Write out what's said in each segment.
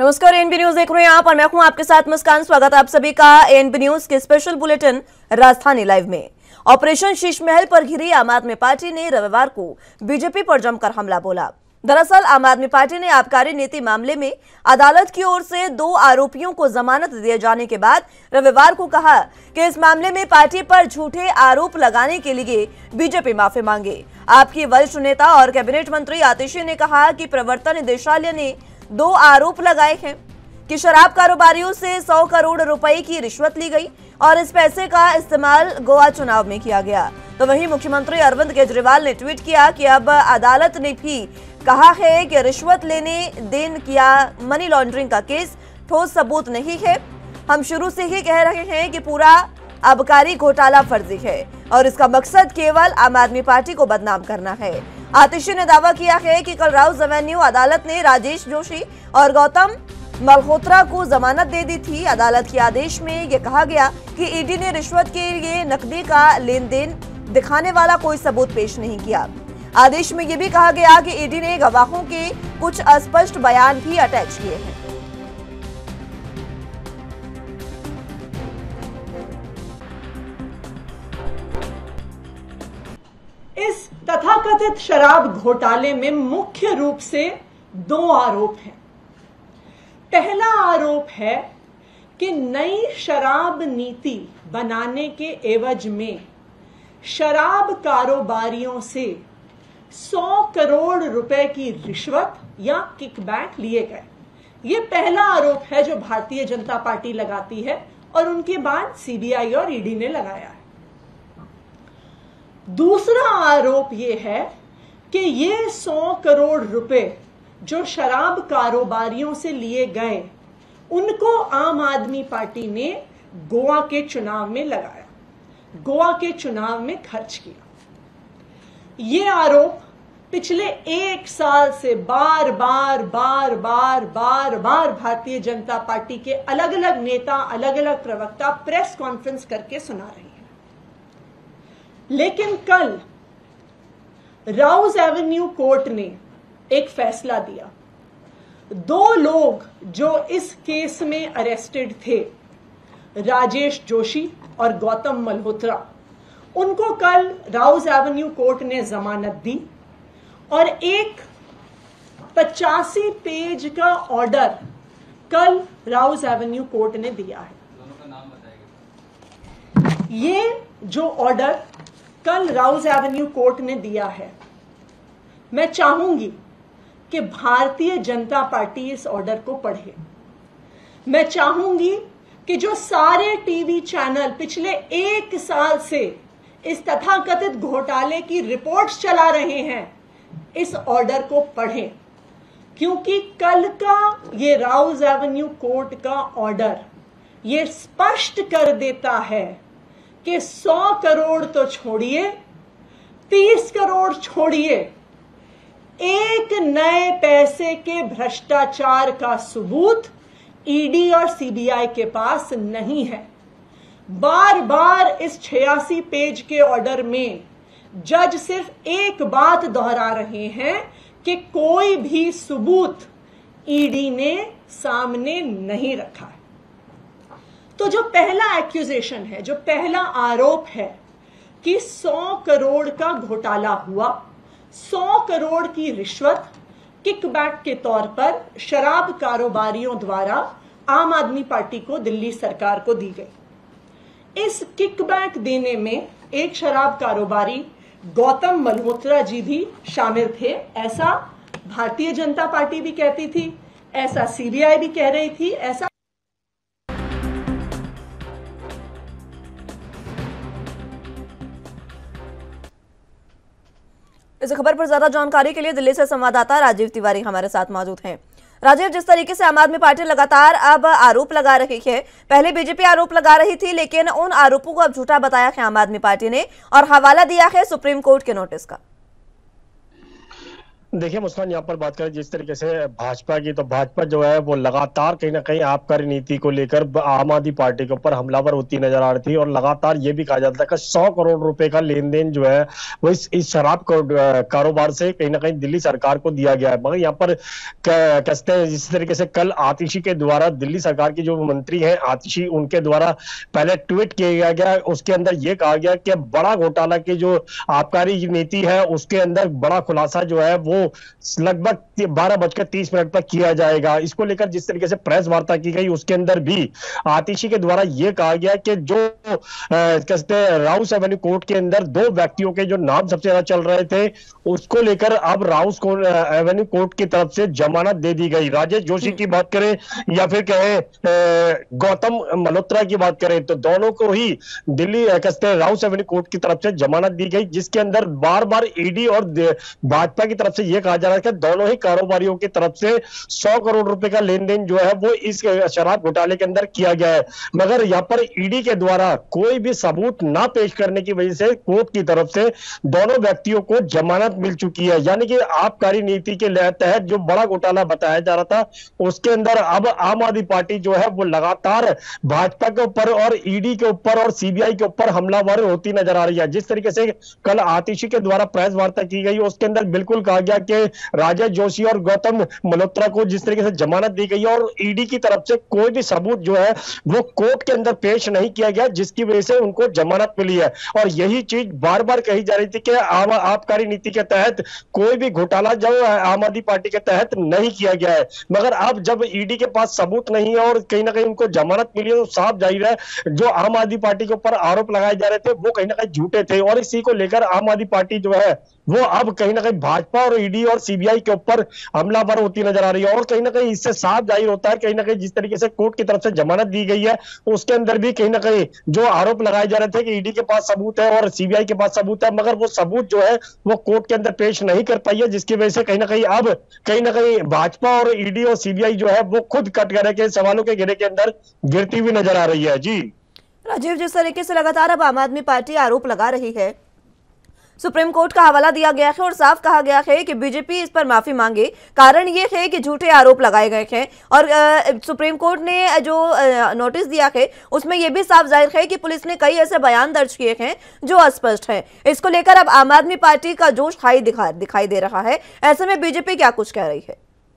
नमस्कार, ANB news देख रहे हैं आप और मैं हूं आपके साथ मुस्कान। स्वागत है आप सभी का एएनबी न्यूज के स्पेशल बुलेटिन राजधानी लाइव में। ऑपरेशन शीशमहल पर घिरी आम आदमी पार्टी ने रविवार को बीजेपी पर जमकर हमला बोला। दरअसल आम आदमी पार्टी ने आबकारी नीति मामले में अदालत की ओर से 2 आरोपियों को जमानत दिए जाने के बाद रविवार को कहा कि इस मामले में पार्टी पर झूठे आरोप लगाने के लिए बीजेपी माफी मांगे। आपकी वरिष्ठ नेता और कैबिनेट मंत्री आतिशी ने कहा कि प्रवर्तन निदेशालय ने 2 आरोप लगाए हैं कि शराब कारोबारियों से 100 करोड़ रुपए की रिश्वत ली गई और इस पैसे का इस्तेमाल गोवा चुनाव में किया गया। तो वहीं मुख्यमंत्री अरविंद केजरीवाल ने ट्वीट किया कि अब अदालत ने भी कहा है कि रिश्वत लेने देन किया मनी लॉन्ड्रिंग का केस ठोस सबूत नहीं है। हम शुरू से ही कह रहे हैं कि पूरा आबकारी घोटाला फर्जी है और इसका मकसद केवल आम आदमी पार्टी को बदनाम करना है। आतिशी ने दावा किया है कि कल राउज एवेन्यू अदालत ने राजेश जोशी और गौतम मल्होत्रा को जमानत दे दी थी। अदालत के आदेश में यह कहा गया कि ईडी ने रिश्वत के लिए नकदी का लेन देन दिखाने वाला कोई सबूत पेश नहीं किया। आदेश में यह भी कहा गया कि ईडी ने गवाहों के कुछ अस्पष्ट बयान भी अटैच किए हैं। इस तथाकथित शराब घोटाले में मुख्य रूप से 2 आरोप हैं। पहला आरोप है कि नई शराब नीति बनाने के एवज में शराब कारोबारियों से 100 करोड़ रुपए की रिश्वत या किकबैक लिए गए। यह पहला आरोप है जो भारतीय जनता पार्टी लगाती है और उनके बाद सीबीआई और ईडी ने लगाया है। दूसरा आरोप यह है कि ये 100 करोड़ रुपए जो शराब कारोबारियों से लिए गए उनको आम आदमी पार्टी ने गोवा के चुनाव में लगाया, गोवा के चुनाव में खर्च किया। ये आरोप पिछले 1 साल से बार बार भारतीय जनता पार्टी के अलग अलग नेता, अलग अलग प्रवक्ता प्रेस कॉन्फ्रेंस करके सुना रहे हैं। लेकिन कल राउज एवेन्यू कोर्ट ने एक फैसला दिया। 2 लोग जो इस केस में अरेस्टेड थे, राजेश जोशी और गौतम मल्होत्रा, उनको कल राउज एवेन्यू कोर्ट ने जमानत दी और एक 85 पेज का ऑर्डर कल राउज एवेन्यू कोर्ट ने दिया है। दोनों का नाम बताएगा। ये जो ऑर्डर कल राउज एवेन्यू कोर्ट ने दिया है, मैं चाहूंगी कि भारतीय जनता पार्टी इस ऑर्डर को पढ़े। मैं चाहूंगी कि जो सारे टीवी चैनल पिछले 1 साल से इस तथाकथित घोटाले की रिपोर्ट्स चला रहे हैं, इस ऑर्डर को पढ़ें, क्योंकि कल का ये राउज एवेन्यू कोर्ट का ऑर्डर ये स्पष्ट कर देता है कि 100 करोड़ तो छोड़िए, 30 करोड़ छोड़िए, एक नए पैसे के भ्रष्टाचार का सबूत ईडी और सीबीआई के पास नहीं है। बार बार इस 86 पेज के ऑर्डर में जज सिर्फ एक बात दोहरा रहे हैं कि कोई भी सबूत ईडी ने सामने नहीं रखा है। तो जो पहला एक्यूजेशन है, जो पहला आरोप है कि 100 करोड़ का घोटाला हुआ, 100 करोड़ की रिश्वत किकबैक के तौर पर शराब कारोबारियों द्वारा आम आदमी पार्टी को, दिल्ली सरकार को दी गई। इस किकबैक देने में एक शराब कारोबारी गौतम मल्होत्रा जी भी शामिल थे, ऐसा भारतीय जनता पार्टी भी कहती थी, ऐसा सीबीआई भी कह रही थी, ऐसा इस खबर पर ज्यादा जानकारी के लिए दिल्ली से संवाददाता राजीव तिवारी हमारे साथ मौजूद हैं। राजीव, जिस तरीके से आम आदमी पार्टी लगातार अब आरोप लगा रही है, पहले बीजेपी आरोप लगा रही थी लेकिन उन आरोपों को अब झूठा बताया है आम आदमी पार्टी ने और हवाला दिया है सुप्रीम कोर्ट के नोटिस का। देखिए मुस्कान, यहाँ पर बात करें जिस तरीके से भाजपा की, तो भाजपा जो है वो लगातार कहीं ना कहीं आबकारी नीति को लेकर आम आदमी पार्टी के ऊपर हमलावर होती नजर आ रही थी। और लगातार ये भी कहा जाता है कि 100 करोड़ रुपए का लेन देन जो है वो इस शराब कारोबार से कहीं ना कहीं दिल्ली सरकार को दिया गया है। मगर यहाँ पर कहते हैं जिस तरीके से कल आतिशी के द्वारा, दिल्ली सरकार की जो मंत्री है आतिशी, उनके द्वारा पहले ट्वीट किया गया, उसके अंदर ये कहा गया कि बड़ा घोटाला की जो आबकारी नीति है उसके अंदर बड़ा खुलासा जो है वो लगभग 12:30 पर किया जाएगा। इसको लेकर जिस तरीके से प्रेस वार्ता की गई उसके अंदर भी आतिशी के द्वारा यह कहा गया कि जो कहते हैं राउस एवेन्यू कोर्ट के अंदर 2 व्यक्तियों के जो नाम सबसे ज्यादा चल रहे थे उसको लेकर अब राउस एवेन्यू कोर्ट की तरफ से जमानत दे दी गई। राजेश जोशी की बात करें या फिर कहें गौतम मल्होत्रा की बात करें, तो दोनों को ही दिल्ली कहते हैं राउस एवेन्यू कोर्ट की तरफ से जमानत दी गई, जिसके अंदर बार बार ईडी और भाजपा की तरफ से यह कहा जा रहा है कि दोनों ही कारोबारियों की तरफ से 100 करोड़ रुपए का लेन देन जो है वो इस शराब घोटाले के अंदर किया गया है। मगर यहां पर ईडी के द्वारा कोई भी सबूत ना पेश करने की वजह से कोर्ट की तरफ से दोनों व्यक्तियों को जमानत मिल चुकी है। यानी कि आबकारी नीति के तहत जो बड़ा घोटाला बताया जा रहा था उसके अंदर अब आम आदमी पार्टी जो है वो लगातार भाजपा के ऊपर और ईडी के ऊपर और सीबीआई के ऊपर हमलावर होती नजर आ रही है। जिस तरीके से कल आतिशी के द्वारा प्रेस वार्ता की गई उसके अंदर बिल्कुल कहा गया कि राजेश जोशी और गौतम मल्होत्रा को जिस तरीके से जमानत दी गई है और ईडी की तरफ से कोई भी सबूत जो है वो कोर्ट के अंदर पेश नहीं किया गया, जिसकी वजह से उनको जमानत मिली है। और यही चीज बार बार कही जा रही थी कि आबकारी नीति के तहत कोई भी घोटाला जो आम आदमी पार्टी के तहत नहीं किया गया है। मगर अब जब ईडी के पास सबूत नहीं है और कहीं ना कहीं उनको जमानत मिली है तो साफ जाहिर है जो आम आदमी पार्टी के ऊपर आरोप लगाए जा रहे थे वो कहीं ना कहीं झूठे थे। और इसी को लेकर आम आदमी पार्टी जो है वो अब कहीं ना कहीं भाजपा और ईडी और सीबीआई के ऊपर हमलावर होती नजर आ रही है। और कहीं ना कहीं इससे साफ जाहिर होता है कहीं ना कहीं जिस तरीके से कोर्ट की तरफ से जमानत दी गई है उसके अंदर भी कहीं ना कहीं जो आरोप लगाए जा रहे थे कि ईडी के पास सबूत है और सीबीआई के पास सबूत है, मगर वो सबूत जो है वो कोर्ट के अंदर पेश नहीं कर पाई है, जिसकी वजह से कहीं ना कहीं भाजपा और ईडी और सीबीआई जो है वो खुद कटघरे के सवालों के घेरे के अंदर गिरती हुई नजर आ रही है। जी राजीव, जिस तरीके से लगातार अब आम आदमी पार्टी आरोप लगा रही है, सुप्रीम कोर्ट का हवाला दिया गया है और साफ कहा गया है कि बीजेपी इस पर माफी मांगे। कारण ये है कि झूठे आरोप लगाए गए हैं और सुप्रीम कोर्ट ने जो नोटिस दिया है उसमें यह भी साफ जाहिर है कि पुलिस ने कई ऐसे बयान दर्ज किए हैं जो अस्पष्ट हैं। इसको लेकर अब आम आदमी पार्टी का जोश हाई दिखाई दे रहा है। ऐसे में बीजेपी क्या कुछ कह रही है?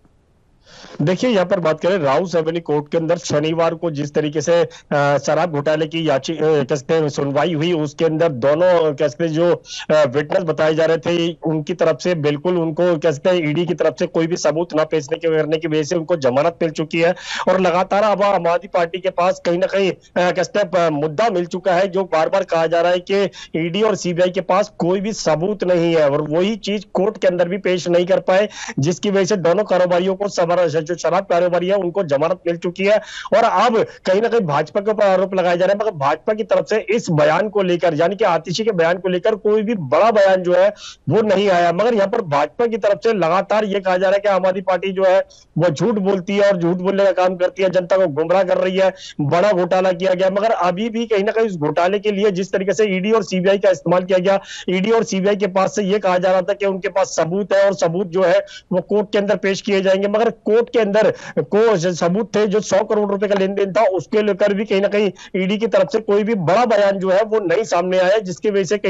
देखिए यहाँ पर बात करें राउस एवेन्यू कोर्ट के अंदर शनिवार को जिस तरीके से शराब घोटाले की याचिका सुनवाई हुई उसके अंदर दोनों जो विटनेस बताए जा रहे थे उनकी तरफ से बिल्कुल उनको ईडी की तरफ से कोई भी सबूत ना पेश करने की वजह से उनको जमानत मिल चुकी है। और लगातार अब आम आदमी पार्टी के पास कहीं ना कहीं मुद्दा मिल चुका है जो बार बार कहा जा रहा है कि ईडी और सीबीआई के पास कोई भी सबूत नहीं है और वही चीज कोर्ट के अंदर भी पेश नहीं कर पाए, जिसकी वजह से दोनों कारोबारियों को जो शराब कारोबारी है उनको जमानत मिल चुकी है। और अब कहीं ना कहीं भाजपा के ऊपर आरोप लगाए जा रहे हैं, मगर भाजपा की तरफ से इस बयान को लेकर यानी कि आतिशी के बयान को लेकर कोई भी बड़ा बयान जो है वो नहीं आया। मगर यहाँ पर भाजपा की तरफ से लगातार ये कहा जा रहा है कि आम आदमी पार्टी जो है वो झूठ बोलती है और झूठ बोलने का काम करती है, जनता को गुमराह कर रही है, बड़ा घोटाला किया गया। मगर अभी भी कहीं ना कहीं इस घोटाले के लिए जिस तरीके से ईडी और सीबीआई का इस्तेमाल किया गया, ईडी और सीबीआई के पास से यह कहा जा रहा था कि उनके पास सबूत है और सबूत जो है वो कोर्ट के अंदर पेश किए जाएंगे, मगर कोर्ट के अंदर को सबूत थे जो 100 करोड़ रुपए का लेन देन था उसके लेकर भी कहीं ना कहीं ईडी की तरफ से कोई भी बड़ा बयान जो है वो नहीं सामने आया, जिसकी वजह से कहीं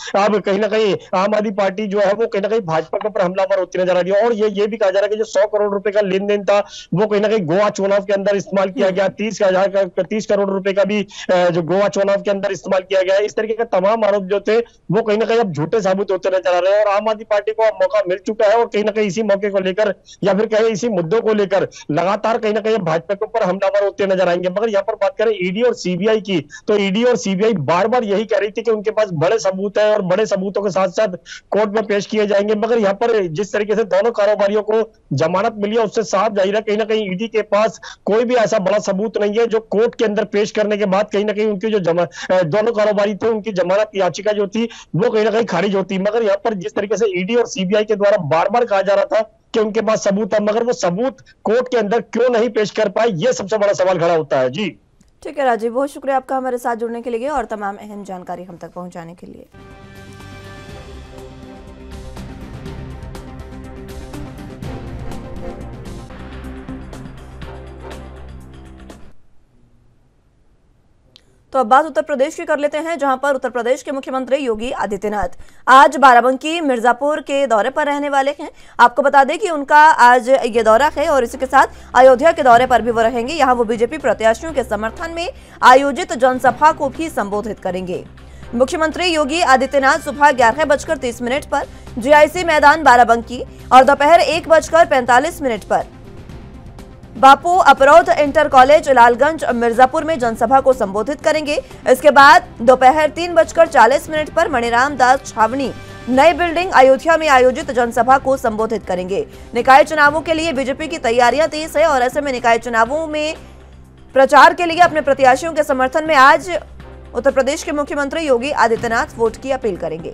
ना कहीं आम आदमी पार्टी जो है वो कहीं ना कहीं भाजपा के ऊपर हमलावर होती नजर आ रही है। और ये भी कहा जा रहा है कि जो 100 करोड़ रुपए का लेन देन था वो कहीं ना कहीं गोवा चुनाव के अंदर इस्तेमाल किया गया, 30 करोड़ रुपए का भी जो गोवा चुनाव के अंदर इस्तेमाल किया गया। इस तरीके के तमाम आरोप जो थे वो कहीं ना कहीं अब झूठे साबित होते नजर आ रहे हैं और आम आदमी पार्टी को अब मौका मिल चुका है और कहीं ना कहीं इसी मौके को लेकर या फिर कहीं इसी मुद्दों को लेकर लगातार कहीं ना कहीं भाजपा के ऊपर हमलावर होते नजर आएंगे। मगर यहाँ पर बात करें ईडी और सीबीआई की, तो ईडी और सीबीआई बार बार यही कह रही थी कि उनके पास बड़े सबूत है और बड़े सबूतों के साथ साथ कोर्ट में पेश किए जाएंगे। मगर यहाँ पर जिस तरीके से दोनों कारोबारियों को जमानत मिली है उससे साफ जाहिर है कहीं ना कहीं ईडी के पास कोई भी ऐसा बड़ा सबूत नहीं है जो कोर्ट के अंदर पेश करने के बाद कहीं ना कहीं उनकी जो दोनों कारोबारी थे उनकी जमानत याचिका जो थी वो कहीं ना कहीं खारिज होती। मगर यहाँ पर जिस तरीके से ईडी और सीबीआई के द्वारा बार बार कहा जा रहा था कि उनके पास सबूत है, मगर वो सबूत कोर्ट के अंदर क्यों नहीं पेश कर पाए, ये सबसे बड़ा सवाल खड़ा होता है। जी ठीक है राजीव, बहुत शुक्रिया आपका हमारे साथ जुड़ने के लिए और तमाम अहम जानकारी हम तक पहुंचाने के लिए। तो अब बात उत्तर प्रदेश की कर लेते हैं, जहां पर उत्तर प्रदेश के मुख्यमंत्री योगी आदित्यनाथ आज बाराबंकी मिर्जापुर के दौरे पर रहने वाले हैं। आपको बता दें कि उनका आज ये दौरा है और इसी के साथ अयोध्या के दौरे पर भी वो रहेंगे। यहां वो बीजेपी प्रत्याशियों के समर्थन में आयोजित जनसभा को भी संबोधित करेंगे। मुख्यमंत्री योगी आदित्यनाथ सुबह 11:30 पर जीआईसी मैदान बाराबंकी और दोपहर 1:45 पर बापू अपरौध इंटर कॉलेज लालगंज मिर्जापुर में जनसभा को संबोधित करेंगे। इसके बाद दोपहर 3:40 पर मणिराम दास छावनी नई बिल्डिंग अयोध्या में आयोजित जनसभा को संबोधित करेंगे। निकाय चुनावों के लिए बीजेपी की तैयारियां तेज है और ऐसे में निकाय चुनावों में प्रचार के लिए अपने प्रत्याशियों के समर्थन में आज उत्तर प्रदेश के मुख्यमंत्री योगी आदित्यनाथ वोट की अपील करेंगे।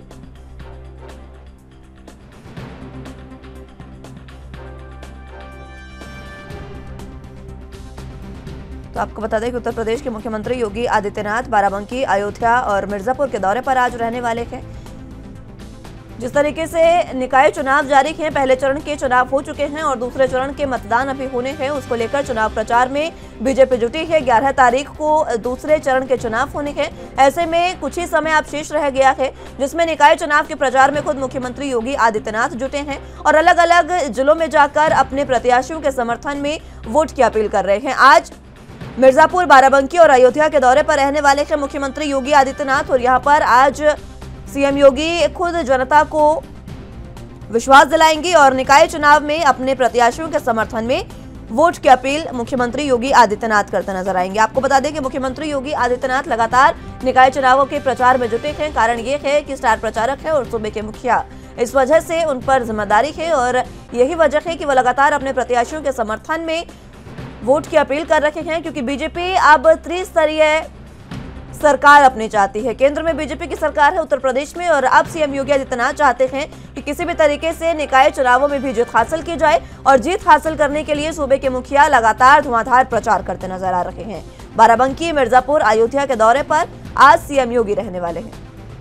तो आपको बता दें कि उत्तर प्रदेश के मुख्यमंत्री योगी आदित्यनाथ बाराबंकी, अयोध्या और मिर्जापुर के दौरे पर आज रहने वाले हैं। जिस तरीके से निकाय चुनाव जारी हैं, पहले चरण के चुनाव हो चुके हैं और दूसरे चरण के मतदान अभी होने हैं, उसको लेकर चुनाव प्रचार में बीजेपी जुटी है। 11 तारीख को दूसरे चरण के चुनाव होने हैं। ऐसे में कुछ ही समय अब शेष रह गया है, जिसमें निकाय चुनाव के प्रचार में खुद मुख्यमंत्री योगी आदित्यनाथ जुटे हैं और अलग अलग जिलों में जाकर अपने प्रत्याशियों के समर्थन में वोट की अपील कर रहे हैं। आज मिर्जापुर, बाराबंकी और अयोध्या के दौरे पर रहने वाले हैं मुख्यमंत्री योगी आदित्यनाथ और यहां पर आज सीएम योगी खुद जनता को विश्वास दिलाएंगे और निकाय चुनाव में अपने प्रत्याशियों के समर्थन में वोट की अपील मुख्यमंत्री योगी आदित्यनाथ करते नजर आएंगे। आपको बता दें कि मुख्यमंत्री योगी आदित्यनाथ लगातार निकाय चुनावों के प्रचार में जुटे हैं। कारण ये है कि स्टार प्रचारक है और सूबे के मुखिया, इस वजह से उन पर जिम्मेदारी है और यही वजह है कि वो लगातार अपने प्रत्याशियों के समर्थन में वोट की अपील कर रहे हैं, क्योंकि बीजेपी अब त्रिस्तरीय सरकार अपनी चाहती है। केंद्र में बीजेपी की सरकार है उत्तर प्रदेश में और अब सीएम योगी आदित्यनाथ चाहते हैं कि किसी भी तरीके से निकाय चुनावों में भी जीत हासिल की जाए और जीत हासिल करने के लिए सूबे के मुखिया लगातार धुआंधार प्रचार करते नजर आ रहे हैं। बाराबंकी, मिर्जापुर, अयोध्या के दौरे पर आज सीएम योगी रहने वाले हैं।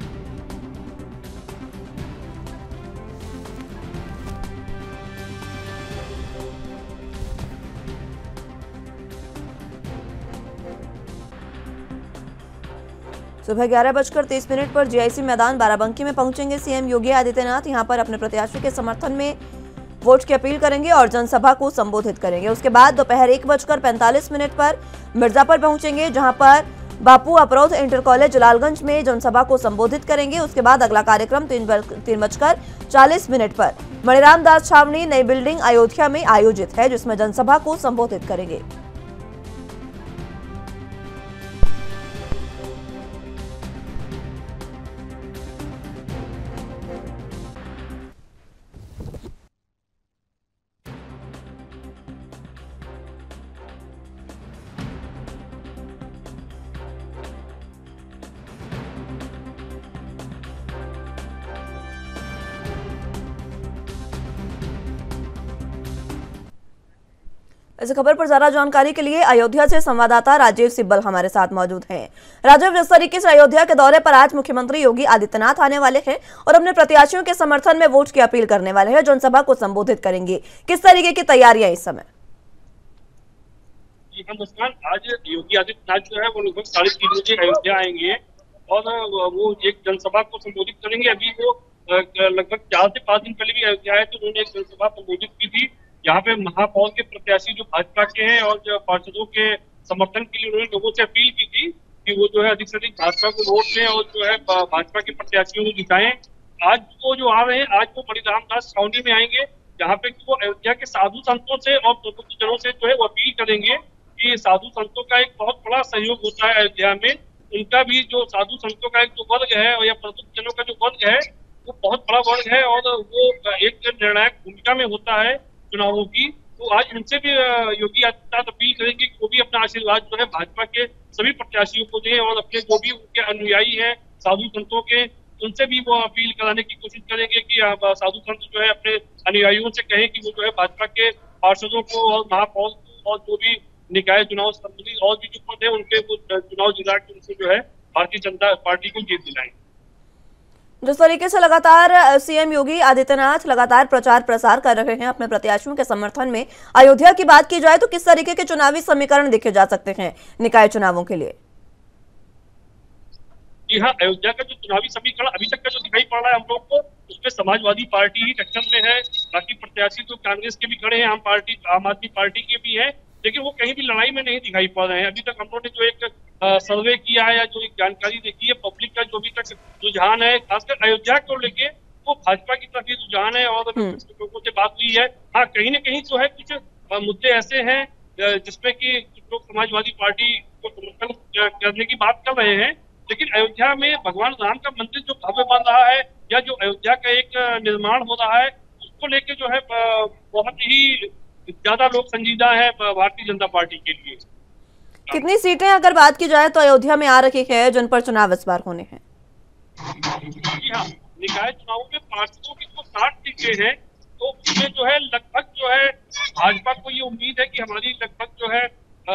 सुबह 11:30 पर जीआईसी मैदान बाराबंकी में पहुंचेंगे सीएम योगी आदित्यनाथ। यहां पर अपने प्रत्याशी के समर्थन में वोट की अपील करेंगे और जनसभा को संबोधित करेंगे। उसके बाद दोपहर 1:45 पर मिर्जापुर पहुंचेंगे, जहां पर बापू अपरौध इंटर कॉलेज लालगंज में जनसभा को संबोधित करेंगे। उसके बाद अगला कार्यक्रम 3:40 पर मणिराम दास छावनी नई बिल्डिंग अयोध्या में आयोजित है, जिसमें जनसभा को संबोधित करेंगे। इस खबर पर ज्यादा जानकारी के लिए अयोध्या से संवाददाता राजीव सिब्बल हमारे साथ मौजूद हैं। राजीव, जिस तरीके से अयोध्या के दौरे पर आज मुख्यमंत्री योगी आदित्यनाथ आने वाले हैं और अपने प्रत्याशियों के समर्थन में वोट की अपील करने वाले हैं, जनसभा को संबोधित करेंगे, किस तरीके की तैयारियां इस समय? जी नमस्कार। आज योगी आदित्यनाथ जो है वो लगभग 3:30 बजे अयोध्या आएंगे और वो एक जनसभा को संबोधित करेंगे। अभी वो लगभग 4 से 5 दिन पहले भी अयोध्या आए तो उन्होंने एक जनसभा संबोधित की थी। यहाँ पे महापौर के प्रत्याशी जो भाजपा के हैं और जो पार्षदों के समर्थन के लिए उन्होंने लोगों से अपील की थी कि वो जो है अधिक से अधिक भाजपा को वोट दें और जो है भाजपा के प्रत्याशियों को जिताएं। आज वो जो आ रहे हैं, आज वो मणिराम दास छावनी में आएंगे, जहाँ पे वो अयोध्या के साधु संतों से और प्रबुद्ध जनों से जो है वो अपील करेंगे कि साधु संतों का एक बहुत बड़ा सहयोग होता है अयोध्या में। उनका भी जो साधु संतों का एक जो वर्ग है या प्रबुद्ध जनों का जो वर्ग है वो बहुत बड़ा वर्ग है और वो एक निर्णायक भूमिका में होता है चुनावों की। तो आज उनसे भी योगी आदित्यनाथ अपील करेंगे कि वो भी अपना आशीर्वाद जो है भाजपा के सभी प्रत्याशियों को दें और अपने जो भी उनके अनुयायी हैं साधु संतों के, उनसे भी वो अपील कराने की कोशिश करेंगे कि साधु संत जो है अपने अनुयायियों से कहें कि वो जो है भाजपा के पार्षदों को और महापौर को और जो भी निकाय चुनाव संबंधी और भी जो पद है उनके वो चुनाव जिला के उनसे जो है भारतीय जनता पार्टी को जीत दिलाएंगे। जिस तरीके से लगातार सीएम योगी आदित्यनाथ लगातार प्रचार प्रसार कर रहे हैं अपने प्रत्याशियों के समर्थन में, अयोध्या की बात की जाए तो किस तरीके के चुनावी समीकरण देखे जा सकते हैं निकाय चुनावों के लिए? जी हाँ, अयोध्या का जो चुनावी समीकरण अभी तक का जो दिखाई पड़ रहा है हम लोग को, उसमें समाजवादी पार्टी ही टक्कर में है। बाकी प्रत्याशी तो कांग्रेस के भी खड़े हैं, आम आदमी पार्टी के भी है, लेकिन वो कहीं भी लड़ाई में नहीं दिखाई पड़ रहे हैं। अभी तक हम लोगों ने जो एक सर्वे किया है या जो एक जानकारी देखी है, पब्लिक का जो भी तक रुझान है, खासकर अयोध्या को लेके वो भाजपा की तरफ ही रुझान है। और लोगों से बात हुई है, हाँ कहीं ना कहीं जो है कुछ मुद्दे ऐसे हैं जिसमें कि लोग समाजवादी पार्टी को समर्थन करने की बात कर रहे हैं, लेकिन अयोध्या में भगवान राम का मंदिर जो भव्य बन रहा है या जो अयोध्या का एक निर्माण हो रहा है, उसको लेके जो है बहुत ही ज्यादा लोग संजीदा है भारतीय जनता पार्टी के लिए। कितनी सीटें अगर बात की जाए तो अयोध्या में आ रही है जिन पर चुनाव इस बार होने हैं? जी हाँ, निकाय चुनावों में पार्षदों की जो 60 सीटें हैं, तो उसमें जो है लगभग जो है भाजपा को ये उम्मीद है कि हमारी लगभग जो है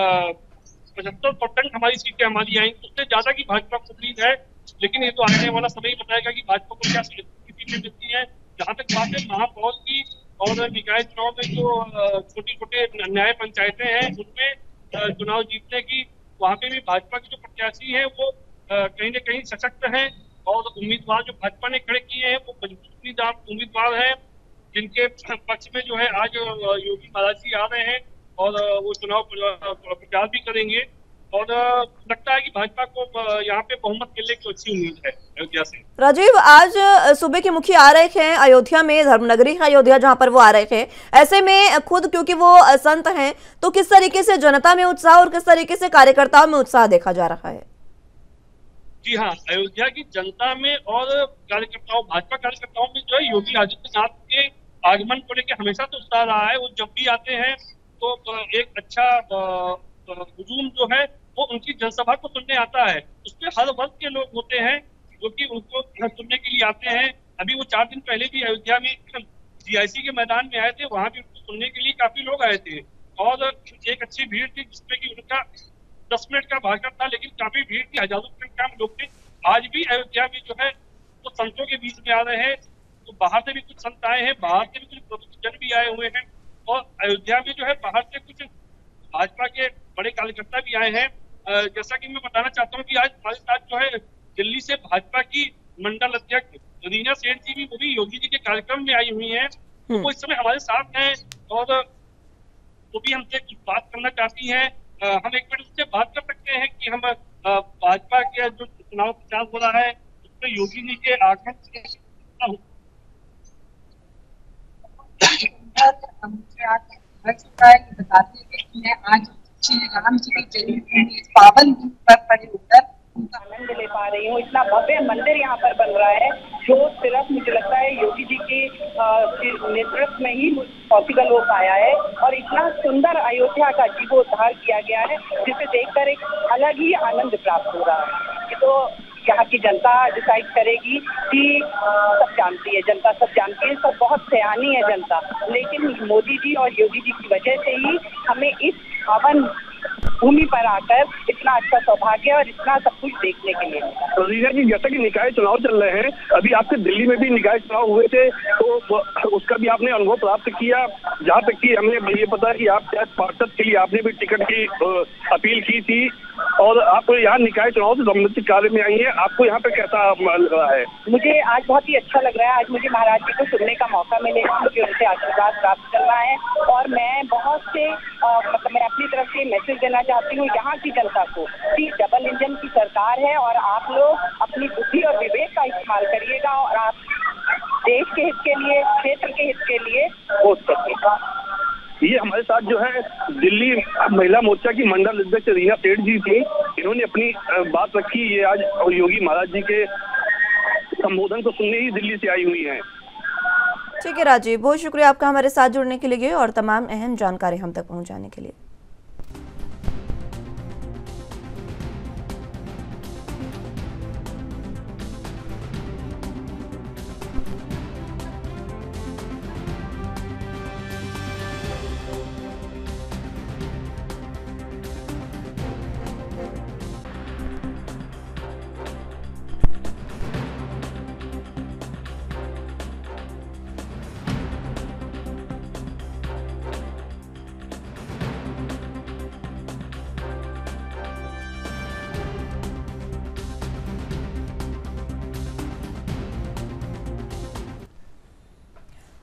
75% हमारी सीटें हमारी आएंगी। उससे ज्यादा की भाजपा को उम्मीद है, लेकिन ये तो आने वाला समय ही बताएगा कि भाजपा को क्या सीटें मिलती है। जहाँ तक बात है महापौर की और निकाय चुनाव में जो छोटे छोटे न्याय पंचायतें हैं उनमें चुनाव जीतने की, वहाँ पे भी भाजपा के जो प्रत्याशी हैं वो कहीं न कहीं सशक्त हैं और उम्मीदवार जो भाजपा ने खड़े किए हैं वो मजबूत उम्मीदवार हैं, जिनके पक्ष में जो है आज योगी महाराज जी आ रहे हैं और वो चुनाव प्रचार भी करेंगे। और लगता है कि भाजपा को यहाँ पे बहुमत मिलने की अच्छी उम्मीद है अयोध्या से। राजीव, आज सूबे के मुखिया आ रहे हैं अयोध्या में, धर्मनगरी है अयोध्या जहां पर वो आ रहे थे, ऐसे में खुद क्योंकि वो संत हैं, तो किस तरीके से जनता में उत्साह और किस तरीके से कार्यकर्ताओं में उत्साह देखा जा रहा है? जी हाँ, अयोध्या की जनता में और कार्यकर्ताओं, भाजपा कार्यकर्ताओं में जो है योगी आदित्यनाथ के आगमन को लेकर हमेशा तो उत्साह रहा है। वो जब भी आते हैं तो एक अच्छा हुजूम जो है वो उनकी जनसभा को सुनने आता है। उसमें हर वर्ग के लोग होते हैं जो कि उनको सुनने के लिए आते हैं। अभी वो 4 दिन पहले भी अयोध्या में GIC के मैदान में आए थे, वहां भी उनको सुनने के लिए काफी लोग आए थे और एक अच्छी भीड़ थी जिसमें कि उनका 10 मिनट का भाषण था, लेकिन काफी भीड़ थी, हजारों की संख्या में लोग थे। आज भी अयोध्या में जो है तो संतों के बीच में आ रहे हैं, तो बाहर से भी कुछ संत आए हैं, बाहर से भी कुछ प्रबुद्धजन भी आए हुए हैं और अयोध्या में जो है बाहर से कुछ भाजपा के बड़े कार्यकर्ता भी आए हैं। जैसा कि मैं बताना चाहता हूँ कि आज हमारे साथ जो है दिल्ली से भाजपा की मंडल अध्यक्ष रीना सेठ जी भी, वो भी योगी जी के कार्यक्रम में आई हुई हैं, तो वो इस समय हमारे साथ हैं और वो भी हमसे कुछ बात करना चाहती हैं। हम एक मिनट उससे बात कर सकते हैं कि हम भाजपा के जो चुनाव प्रचार हो रहा है उसमें योगी जी के आगमन बताते हैं कि मैं आज श्री राम जी की जन्मभूमि इस पावन भूमि पर खड़े होकर उनका आनंद ले पा रही हूँ। इतना भव्य मंदिर यहाँ पर बन रहा है जो सिर्फ मुझे लगता है योगी जी के नेतृत्व में ही पॉसिबल हो पाया है और इतना सुंदर अयोध्या का जीर्णोद्धार किया गया है जिसे देखकर एक अलग ही आनंद प्राप्त हो रहा है। तो यहाँ की जनता डिसाइड करेगी कि सब जानती है, जनता सब जानती है, सब बहुत सयानी है जनता, लेकिन मोदी जी और योगी जी की वजह से ही हमें इस पावन भूमि पर आकर इतना अच्छा सौभाग्य और इतना सब कुछ देखने के लिए मिला। तो रीना जी, जैसा कि निकाय चुनाव चल रहे हैं, अभी आपके दिल्ली में भी निकाय चुनाव हुए थे, तो उसका भी आपने अनुभव प्राप्त किया। जहाँ तक कि हमें ये पता है कि आप शायद पार्षद के लिए आपने भी टिकट की अपील की थी और आप यहाँ निकाय चुनाव से संबंधित कार्य में आई हैं, आपको यहाँ पे कैसा लग रहा है? मुझे आज बहुत ही अच्छा लग रहा है। आज मुझे महाराज जी को सुनने का मौका मिलेगा, मुझे उनसे आशीर्वाद प्राप्त करना है और मैं बहुत से मतलब मैं अपनी तरफ से मैसेज देना चाहती हूँ यहाँ की जनता को कि डबल इंजन की सरकार है और आप लोग अपनी बुद्धि और विवेक का इस्तेमाल करिएगा और आप देश के हित के लिए, क्षेत्र के हित के लिए वोट करिएगा। ये हमारे साथ जो है दिल्ली महिला मोर्चा की मंडल अध्यक्ष रीना सेठ जी थी, इन्होंने अपनी बात रखी। ये आज योगी महाराज जी के संबोधन को सुनने ही दिल्ली से आई हुई हैं। ठीक है राजीव, बहुत शुक्रिया आपका हमारे साथ जुड़ने के लिए और तमाम अहम जानकारी हम तक पहुंचाने के लिए।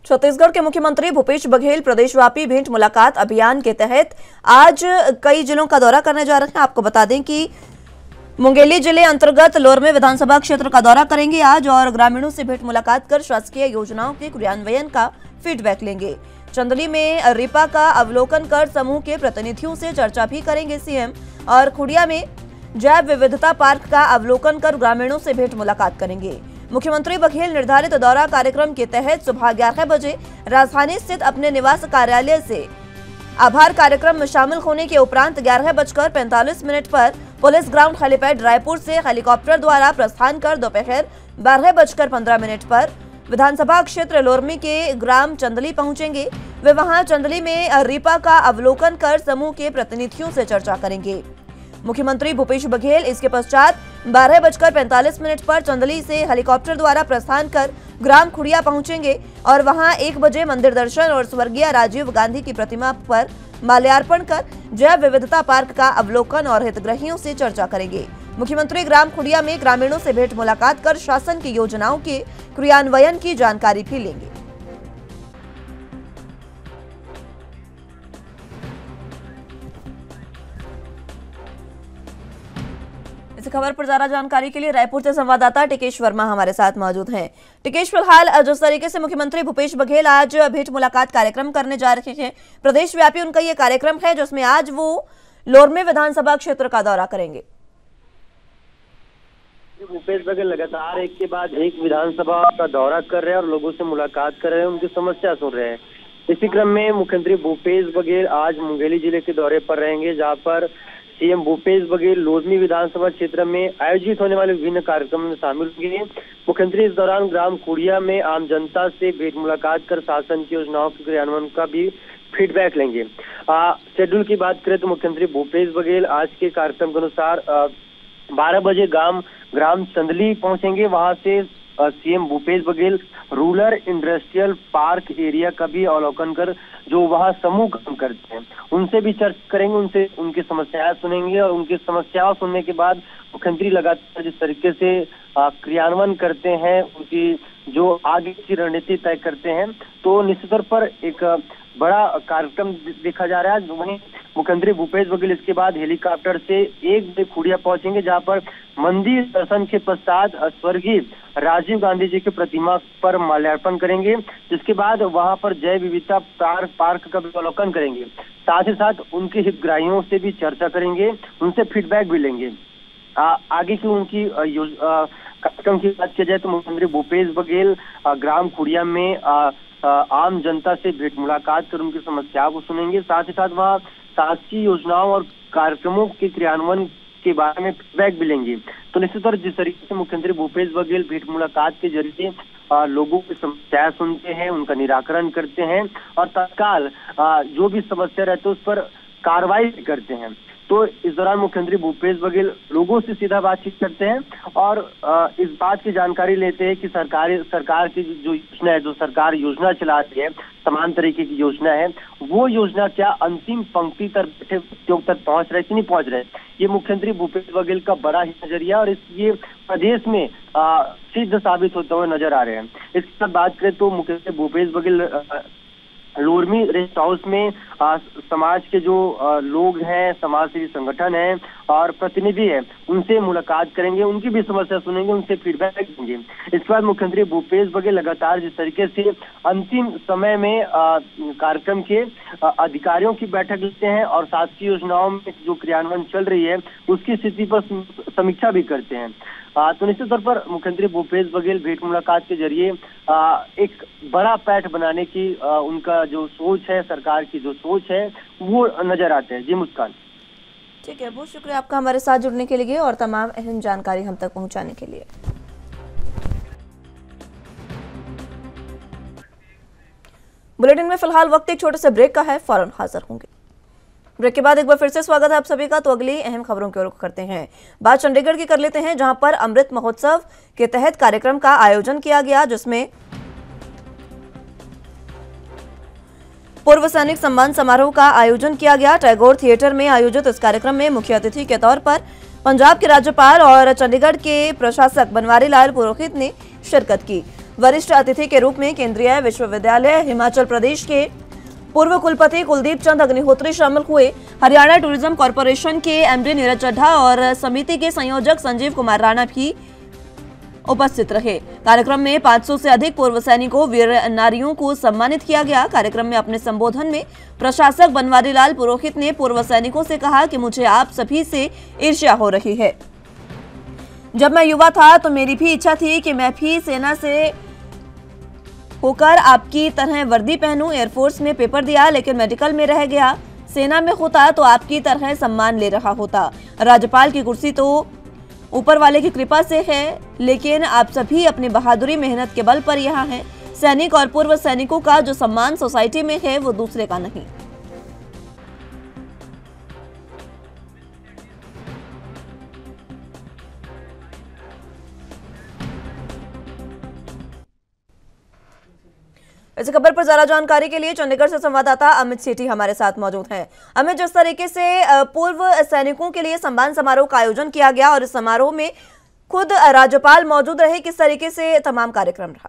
छत्तीसगढ़ के मुख्यमंत्री भूपेश बघेल प्रदेशव्यापी भेंट मुलाकात अभियान के तहत आज कई जिलों का दौरा करने जा रहे हैं। आपको बता दें कि मुंगेली जिले अंतर्गत लोरमे विधानसभा क्षेत्र का दौरा करेंगे आज और ग्रामीणों से भेंट मुलाकात कर शासकीय योजनाओं के क्रियान्वयन का फीडबैक लेंगे। चंदली में रिपा का अवलोकन कर समूह के प्रतिनिधियों से चर्चा भी करेंगे सीएम और खुड़िया में जैव विविधता पार्क का अवलोकन कर ग्रामीणों से भेंट मुलाकात करेंगे। मुख्यमंत्री बघेल निर्धारित दौरा कार्यक्रम के तहत सुबह 11 बजे राजधानी स्थित अपने निवास कार्यालय से आभार कार्यक्रम में शामिल होने के उपरांत 11:45 पर पुलिस ग्राउंड हेलीपैड रायपुर से हेलीकॉप्टर द्वारा प्रस्थान कर दोपहर 12:15 पर विधानसभा क्षेत्र लोरमी के ग्राम चंदली पहुंचेंगे। वे वहां चंदली में रिपा का अवलोकन कर समूह के प्रतिनिधियों से चर्चा करेंगे। मुख्यमंत्री भूपेश बघेल इसके पश्चात 12:45 पर चंदली से हेलीकॉप्टर द्वारा प्रस्थान कर ग्राम खुड़िया पहुंचेंगे और वहां 1 बजे मंदिर दर्शन और स्वर्गीय राजीव गांधी की प्रतिमा पर माल्यार्पण कर जैव विविधता पार्क का अवलोकन और हितग्राहियों से चर्चा करेंगे। मुख्यमंत्री ग्राम खुड़िया में ग्रामीणों से भेंट मुलाकात कर शासन की योजनाओं के क्रियान्वयन की जानकारी भी लेंगे। इस खबर पर ज्यादा जानकारी के लिए रायपुर से संवाददाता टिकेश वर्मा हमारे साथ मौजूद हैं। टिकेश, फिलहाल जिस तरीके से मुख्यमंत्री भूपेश बघेल आज भेंट मुलाकात कार्यक्रम करने जा रहे हैं, प्रदेश व्यापी उनका ये कार्यक्रम है जिसमें आज वो लोरमे विधानसभा क्षेत्र का दौरा करेंगे। भूपेश बघेल लगातार एक के बाद एक विधानसभा का दौरा कर रहे हैं और लोगों से मुलाकात कर रहे हैं, उनकी समस्या सुन रहे हैं। इसी क्रम में मुख्यमंत्री भूपेश बघेल आज मुंगेली जिले के दौरे पर रहेंगे, जहां पर सीएम भूपेश बघेल लोरमी विधानसभा क्षेत्र में आयोजित होने वाले विभिन्न कार्यक्रमों में शामिल होंगे। मुख्यमंत्री इस दौरान ग्राम खुड़िया में आम जनता से भेंट मुलाकात कर शासन की योजनाओं के क्रियान्वयन का भी फीडबैक लेंगे। शेड्यूल की बात करें तो मुख्यमंत्री भूपेश बघेल आज के कार्यक्रम के अनुसार 12 बजे ग्राम चंदली पहुंचेंगे। वहां से CM Bhupesh Baghel rural industrial park area का भी अवलोकन कर जो वहां समूह काम करते हैं उनसे भी चर्चा करेंगे, उनसे उनकी समस्याएं सुनेंगे और उनकी समस्याओं सुनने के बाद मुख्यमंत्री लगातार जिस तरीके से क्रियान्वयन करते हैं, उनकी जो आगे की रणनीति तय करते हैं, तो निश्चित तौर पर एक बड़ा कार्यक्रम देखा जा रहा है। वहीं मुख्यमंत्री भूपेश बघेल इसके बाद हेलीकॉप्टर से 1 बजे खुड़िया पहुंचेंगे, जहां पर मंदिर दर्शन के पश्चात स्वर्गीय राजीव गांधी जी की प्रतिमा पर माल्यार्पण करेंगे, जिसके बाद वहां पर जैव विविधता पार्क का भी अवलोकन करेंगे। साथ ही साथ उनके हितग्राहियों से भी चर्चा करेंगे, उनसे फीडबैक भी लेंगे। आगे की उनकी कार्यक्रम की बात की जाए तो मुख्यमंत्री भूपेश बघेल ग्राम खुड़िया में आम जनता से भेंट मुलाकात कर उनकी समस्याओं को सुनेंगे। साथ ही साथ वहाँ शासकीय योजनाओं और कार्यक्रमों के क्रियान्वयन के बारे में फीडबैक भी लेंगे। तो निश्चित तौर जिस तरीके से मुख्यमंत्री भूपेश बघेल भेंट मुलाकात के जरिए लोगों की समस्याएं सुनते हैं, उनका निराकरण करते हैं और तत्काल जो भी समस्या रहती है उस पर कार्रवाई करते हैं। तो इस दौरान मुख्यमंत्री भूपेश बघेल लोगों से सीधा बातचीत करते हैं और इस बात की जानकारी लेते हैं कि सरकार की जो योजना है, जो सरकार योजना चलाती है, समान तरीके की योजना है, वो योजना क्या अंतिम पंक्ति तक बैठे व्यक्तियों तक पहुंच रहे कि नहीं पहुंच रहे। ये मुख्यमंत्री भूपेश बघेल का बड़ा ही नजरिया और ये प्रदेश में सिद्ध साबित होते हुए नजर आ रहे हैं। इसके साथ बात करें तो मुख्यमंत्री भूपेश बघेल लोरमी रेस्ट हाउस में समाज के जो लोग हैं, समाज सेवी संगठन है और प्रतिनिधि है, उनसे मुलाकात करेंगे, उनकी भी समस्या सुनेंगे, उनसे फीडबैक देंगे। इसके बाद मुख्यमंत्री भूपेश बघेल लगातार जिस तरीके से अंतिम समय में कार्यक्रम के अधिकारियों की बैठक लेते हैं और शासकीय योजनाओं में जो क्रियान्वयन चल रही है उसकी स्थिति पर समीक्षा भी करते हैं। तो निश्चित तौर पर मुख्यमंत्री भूपेश बघेल भेंट मुलाकात के जरिए एक बड़ा पैठ बनाने की उनका जो सोच है, सरकार की जो सोच है, वो नजर आते हैं। जी मुस्कान। ठीक है, बहुत शुक्रिया आपका हमारे साथ जुड़ने के लिए और तमाम अहम जानकारी हम तक पहुंचाने के लिए। बुलेटिन में फिलहाल वक्त एक छोटे से ब्रेक का है, फौरन हाजिर होंगे। ब्रेक के बाद एक बार फिर से स्वागत है आप सभी का। तो अगली अहम खबरों की ओर रुख करते हैं। बात चंडीगढ़ की कर लेते हैं, जहां पर अमृत महोत्सव के तहत कार्यक्रम का आयोजन किया गया, जिसमें पूर्व सैनिक सम्मान समारोह का आयोजन किया गया। टैगोर थिएटर में आयोजित इस कार्यक्रम में मुख्य अतिथि के तौर पर पंजाब के राज्यपाल और चंडीगढ़ के प्रशासक बनवारी लाल पुरोहित ने शिरकत की। वरिष्ठ अतिथि के रूप में केंद्रीय विश्वविद्यालय हिमाचल प्रदेश के पूर्व कुलपति कुलदीप चंद अग्निहोत्री शामिल हुए। हरियाणा टूरिज्म कॉर्पोरेशन के एमडी नीरज चड्ढा और समिति के संयोजक संजीव कुमार राणा भी उपस्थित रहे। कार्यक्रम में 500 से अधिक पूर्व सैनिकों, वीर नारियों को सम्मानित किया गया। कार्यक्रम में अपने संबोधन में प्रशासक बनवारी लाल पुरोहित ने पूर्व सैनिकों से कहा कि मुझे आप सभी से ईर्ष्या हो रही है। जब मैं युवा था तो मेरी भी इच्छा थी कि मैं भी सेना से होकर आपकी तरह वर्दी पहनूं। एयरफोर्स में पेपर दिया लेकिन मेडिकल में रह गया। सेना में होता तो आपकी तरह सम्मान ले रहा होता। राज्यपाल की कुर्सी तो ऊपर वाले की कृपा से है, लेकिन आप सभी अपनी बहादुरी मेहनत के बल पर यहाँ हैं। सैनिक और पूर्व सैनिकों का जो सम्मान सोसाइटी में है वो दूसरे का नहीं। इस खबर पर ज्यादा जानकारी के लिए चंडीगढ़ से संवाददाता अमित सेठी हमारे साथ मौजूद हैं। अमित, जिस तरीके से पूर्व सैनिकों के लिए सम्मान समारोह का आयोजन किया गया और इस समारोह में खुद राज्यपाल मौजूद रहे, किस तरीके से तमाम कार्यक्रम रहा?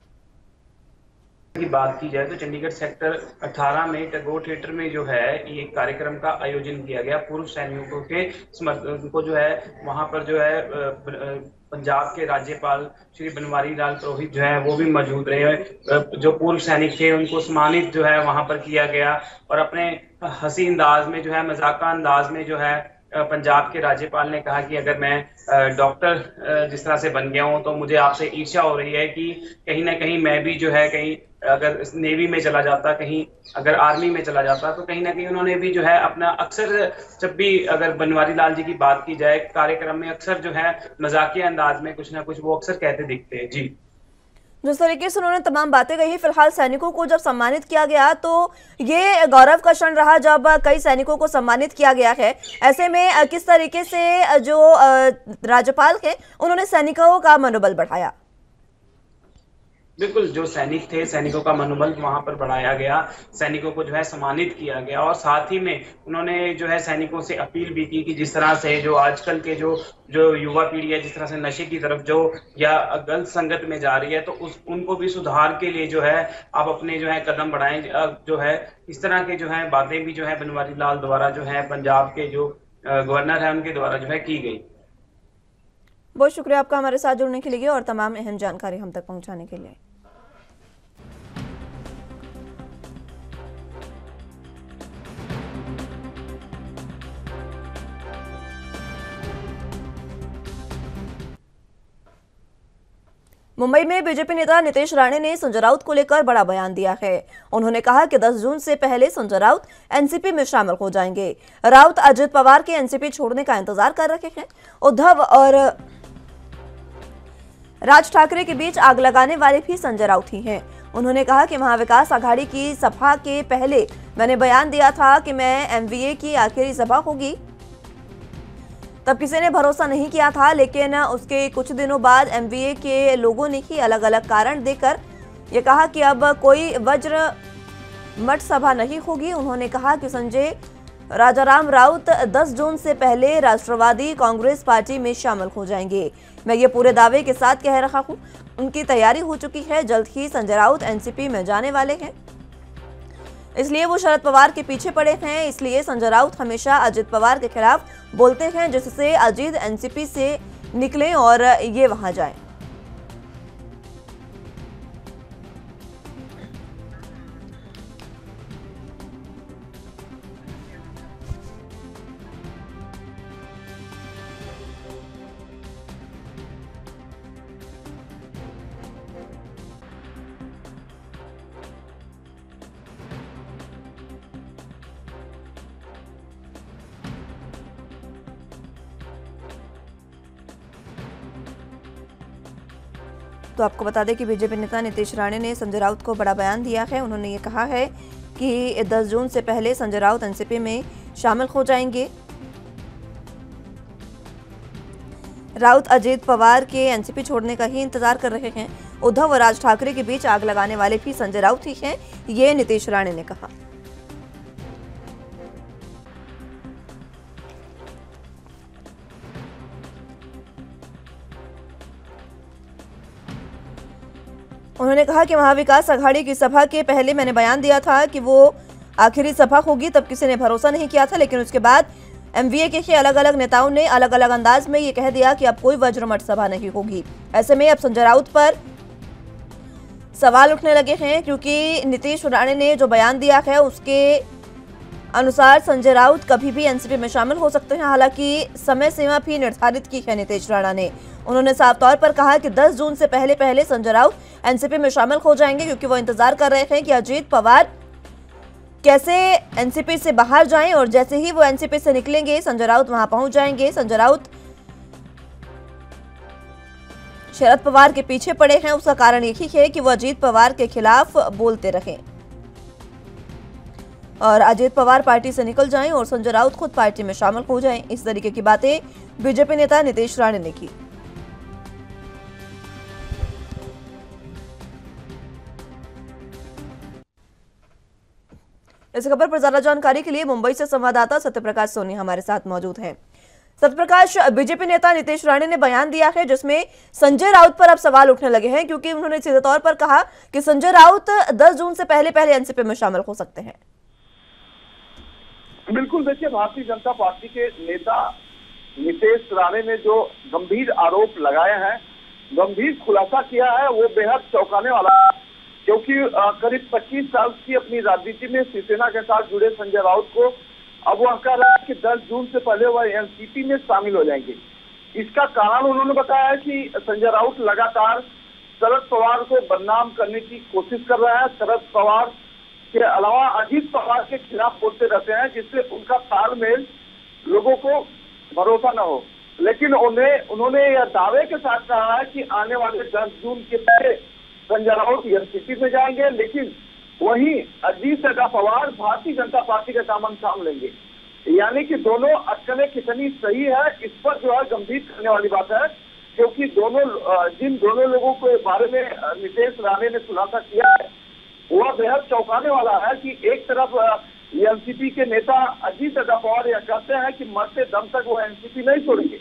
की बात की जाए तो चंडीगढ़ सेक्टर 18 में टैगोर थिएटर में जो है ये कार्यक्रम का आयोजन किया गया। पूर्व सैनिकों के समर्थकों को जो है वहां पर जो है पंजाब के राज्यपाल श्री बनवारी लाल पुरोहित जो है वो भी मौजूद रहे। जो पूर्व सैनिक थे उनको सम्मानित जो है वहां पर किया गया और अपने हंसी अंदाज में जो है, मजाका अंदाज में जो है पंजाब के राज्यपाल ने कहा कि अगर मैं डॉक्टर जिस तरह से बन गया हूं तो मुझे आपसे ईर्ष्या हो रही है कि कहीं ना कहीं मैं भी जो है कहीं अगर नेवी में चला जाता, कहीं अगर आर्मी में चला जाता तो कहीं ना कहीं उन्होंने भी जो है अपना अक्सर जब भी अगर बनवारी लाल जी की बात की जाए कार्यक्रम में अक्सर जो है मजाकिया अंदाज में कुछ ना कुछ वो अक्सर कहते दिखते हैं। जी, जिस तरीके से उन्होंने तमाम बातें कही, फिलहाल सैनिकों को जब सम्मानित किया गया तो ये गौरव का क्षण रहा जब कई सैनिकों को सम्मानित किया गया है। ऐसे में किस तरीके से जो राज्यपाल है उन्होंने सैनिकों का मनोबल बढ़ाया? बिल्कुल, जो सैनिक थे सैनिकों का मनोबल वहां पर बढ़ाया गया, सैनिकों को जो है सम्मानित किया गया और साथ ही में उन्होंने जो है सैनिकों से अपील भी की कि जिस तरह से जो आजकल के जो युवा पीढ़ी है जिस तरह से नशे की तरफ जो या गलत संगत में जा रही है तो उनको भी सुधार के लिए जो है आप अपने जो है कदम बढ़ाएं। जो है इस तरह के जो है बातें भी जो है बनवारी लाल द्वारा जो है पंजाब के जो गवर्नर है उनके द्वारा जो है की गई। बहुत शुक्रिया आपका हमारे साथ जुड़ने के लिए और तमाम अहम जानकारी हम तक पहुंचाने के लिए। मुंबई में बीजेपी नेता नीतीश राणे ने संजय राउत को लेकर बड़ा बयान दिया है। उन्होंने कहा कि 10 जून से पहले संजय राउत एनसीपी में शामिल हो जाएंगे। राउत अजित पवार के एनसीपी छोड़ने का इंतजार कर रहे हैं। उद्धव और राज ठाकरे के बीच आग लगाने वाले भी संजय राउत ही हैं। उन्होंने कहा कि महाविकास आघाड़ी की सभा के पहले मैंने बयान दिया था कि मैं एमवीए की आखिरी सभा होगी। तब किसी ने भरोसा नहीं किया था, लेकिन उसके कुछ दिनों बाद एमवीए के लोगों ने ही अलग अलग कारण देकर यह कहा कि अब कोई वज्र मठ सभा नहीं होगी। उन्होंने कहा कि संजय राजाराम राउत 10 जून से पहले राष्ट्रवादी कांग्रेस पार्टी में शामिल हो जाएंगे। मैं ये पूरे दावे के साथ कह रहा हूं, उनकी तैयारी हो चुकी है। जल्द ही संजय राउत एनसीपी में जाने वाले हैं, इसलिए वो शरद पवार के पीछे पड़े हैं। इसलिए संजय राउत हमेशा अजित पवार के खिलाफ बोलते हैं, जिससे अजित एनसीपी से निकले और ये वहां जाए। तो आपको बता दें कि बीजेपी नेता नीतीश राणे ने संजय राउत को बड़ा बयान दिया है। उन्होंने ये कहा है कि 10 जून से पहले संजय राउत एनसीपी में शामिल हो जाएंगे। राउत अजित पवार के एनसीपी छोड़ने का ही इंतजार कर रहे हैं। उद्धव और राज ठाकरे के बीच आग लगाने वाले भी संजय राउत ही हैं, ये नीतीश राणे ने कहा। उन्होंने कहा कि महाविकास आघाड़ी की सभा के पहले मैंने बयान दिया था कि वो आखिरी सभा होगी, तब किसी ने भरोसा नहीं किया था, लेकिन उसके बाद एमवीए के अलग अलग नेताओं ने अलग अलग अंदाज में ये कह दिया कि अब कोई वज्रमठ सभा नहीं होगी। ऐसे में अब संजय राउत पर सवाल उठने लगे हैं, क्योंकि नीतीश राणे ने जो बयान दिया है उसके अनुसार संजय राउत कभी भी एनसीपी में शामिल हो सकते हैं। हालांकि समय सीमा भी निर्धारित की है नीतीश राणा ने। उन्होंने साफ तौर पर कहा कि 10 जून से पहले संजय राउत एनसीपी में शामिल हो जाएंगे, क्योंकि वो इंतजार कर रहे हैं कि अजीत पवार कैसे एनसीपी से बाहर जाएं और जैसे ही वो एनसीपी से निकलेंगे संजय राउत वहां पहुंच जाएंगे। संजय राउत शरद पवार के पीछे पड़े हैं, उसका कारण यही है कि वो अजीत पवार के खिलाफ बोलते रहे और अजीत पवार पार्टी से निकल जाएं और संजय राउत खुद पार्टी में शामिल हो जाएं। इस तरीके की बातें बीजेपी नेता नीतीश राणे ने की। इस खबर पर ज्यादा जानकारी के लिए मुंबई से संवाददाता सत्यप्रकाश सोनी हमारे साथ मौजूद हैं। सत्यप्रकाश, बीजेपी नेता नीतीश राणे ने बयान दिया है जिसमें संजय राउत पर अब सवाल उठने लगे हैं, क्योंकि उन्होंने सीधे तौर पर कहा कि संजय राउत 10 जून से पहले एनसीपी में शामिल हो सकते हैं। बिल्कुल, देखिए, भारतीय जनता पार्टी के नेता नीतीश राणे ने जो गंभीर आरोप लगाए हैं, गंभीर खुलासा किया है, वो बेहद चौंकाने वाला है। क्योंकि करीब 25 साल की अपनी राजनीति में शिवसेना के साथ जुड़े संजय राउत को अब वह कह रहा है कि 10 जून से पहले वह एनसीपी में शामिल हो जाएंगे। इसका कारण उन्होंने बताया है कि संजय राउत लगातार शरद पवार को बदनाम करने की कोशिश कर रहा है। शरद पवार के अलावा अजीत पवार के खिलाफ बोलते रहते हैं, जिससे उनका तालमेल लोगों को भरोसा न हो। लेकिन उन्होंने यह दावे के साथ कहा है कि आने वाले 10 जून के पहले संजय राउत एनसीपी में जाएंगे, लेकिन वहीं अजीत पवार भारतीय जनता पार्टी का दामन थाम लेंगे। यानी कि दोनों अटकलें कितनी सही है, इस पर जो है गंभीर करने वाली बात है। क्योंकि जिन दोनों लोगों के बारे में नीतीश राणे ने खुलासा किया है, वह बेहद चौंकाने वाला है कि एक तरफ एनसीपी के नेता अजीत पवार यह कहते हैं कि मरते दम तक वो एनसीपी नहीं छोड़ेंगे।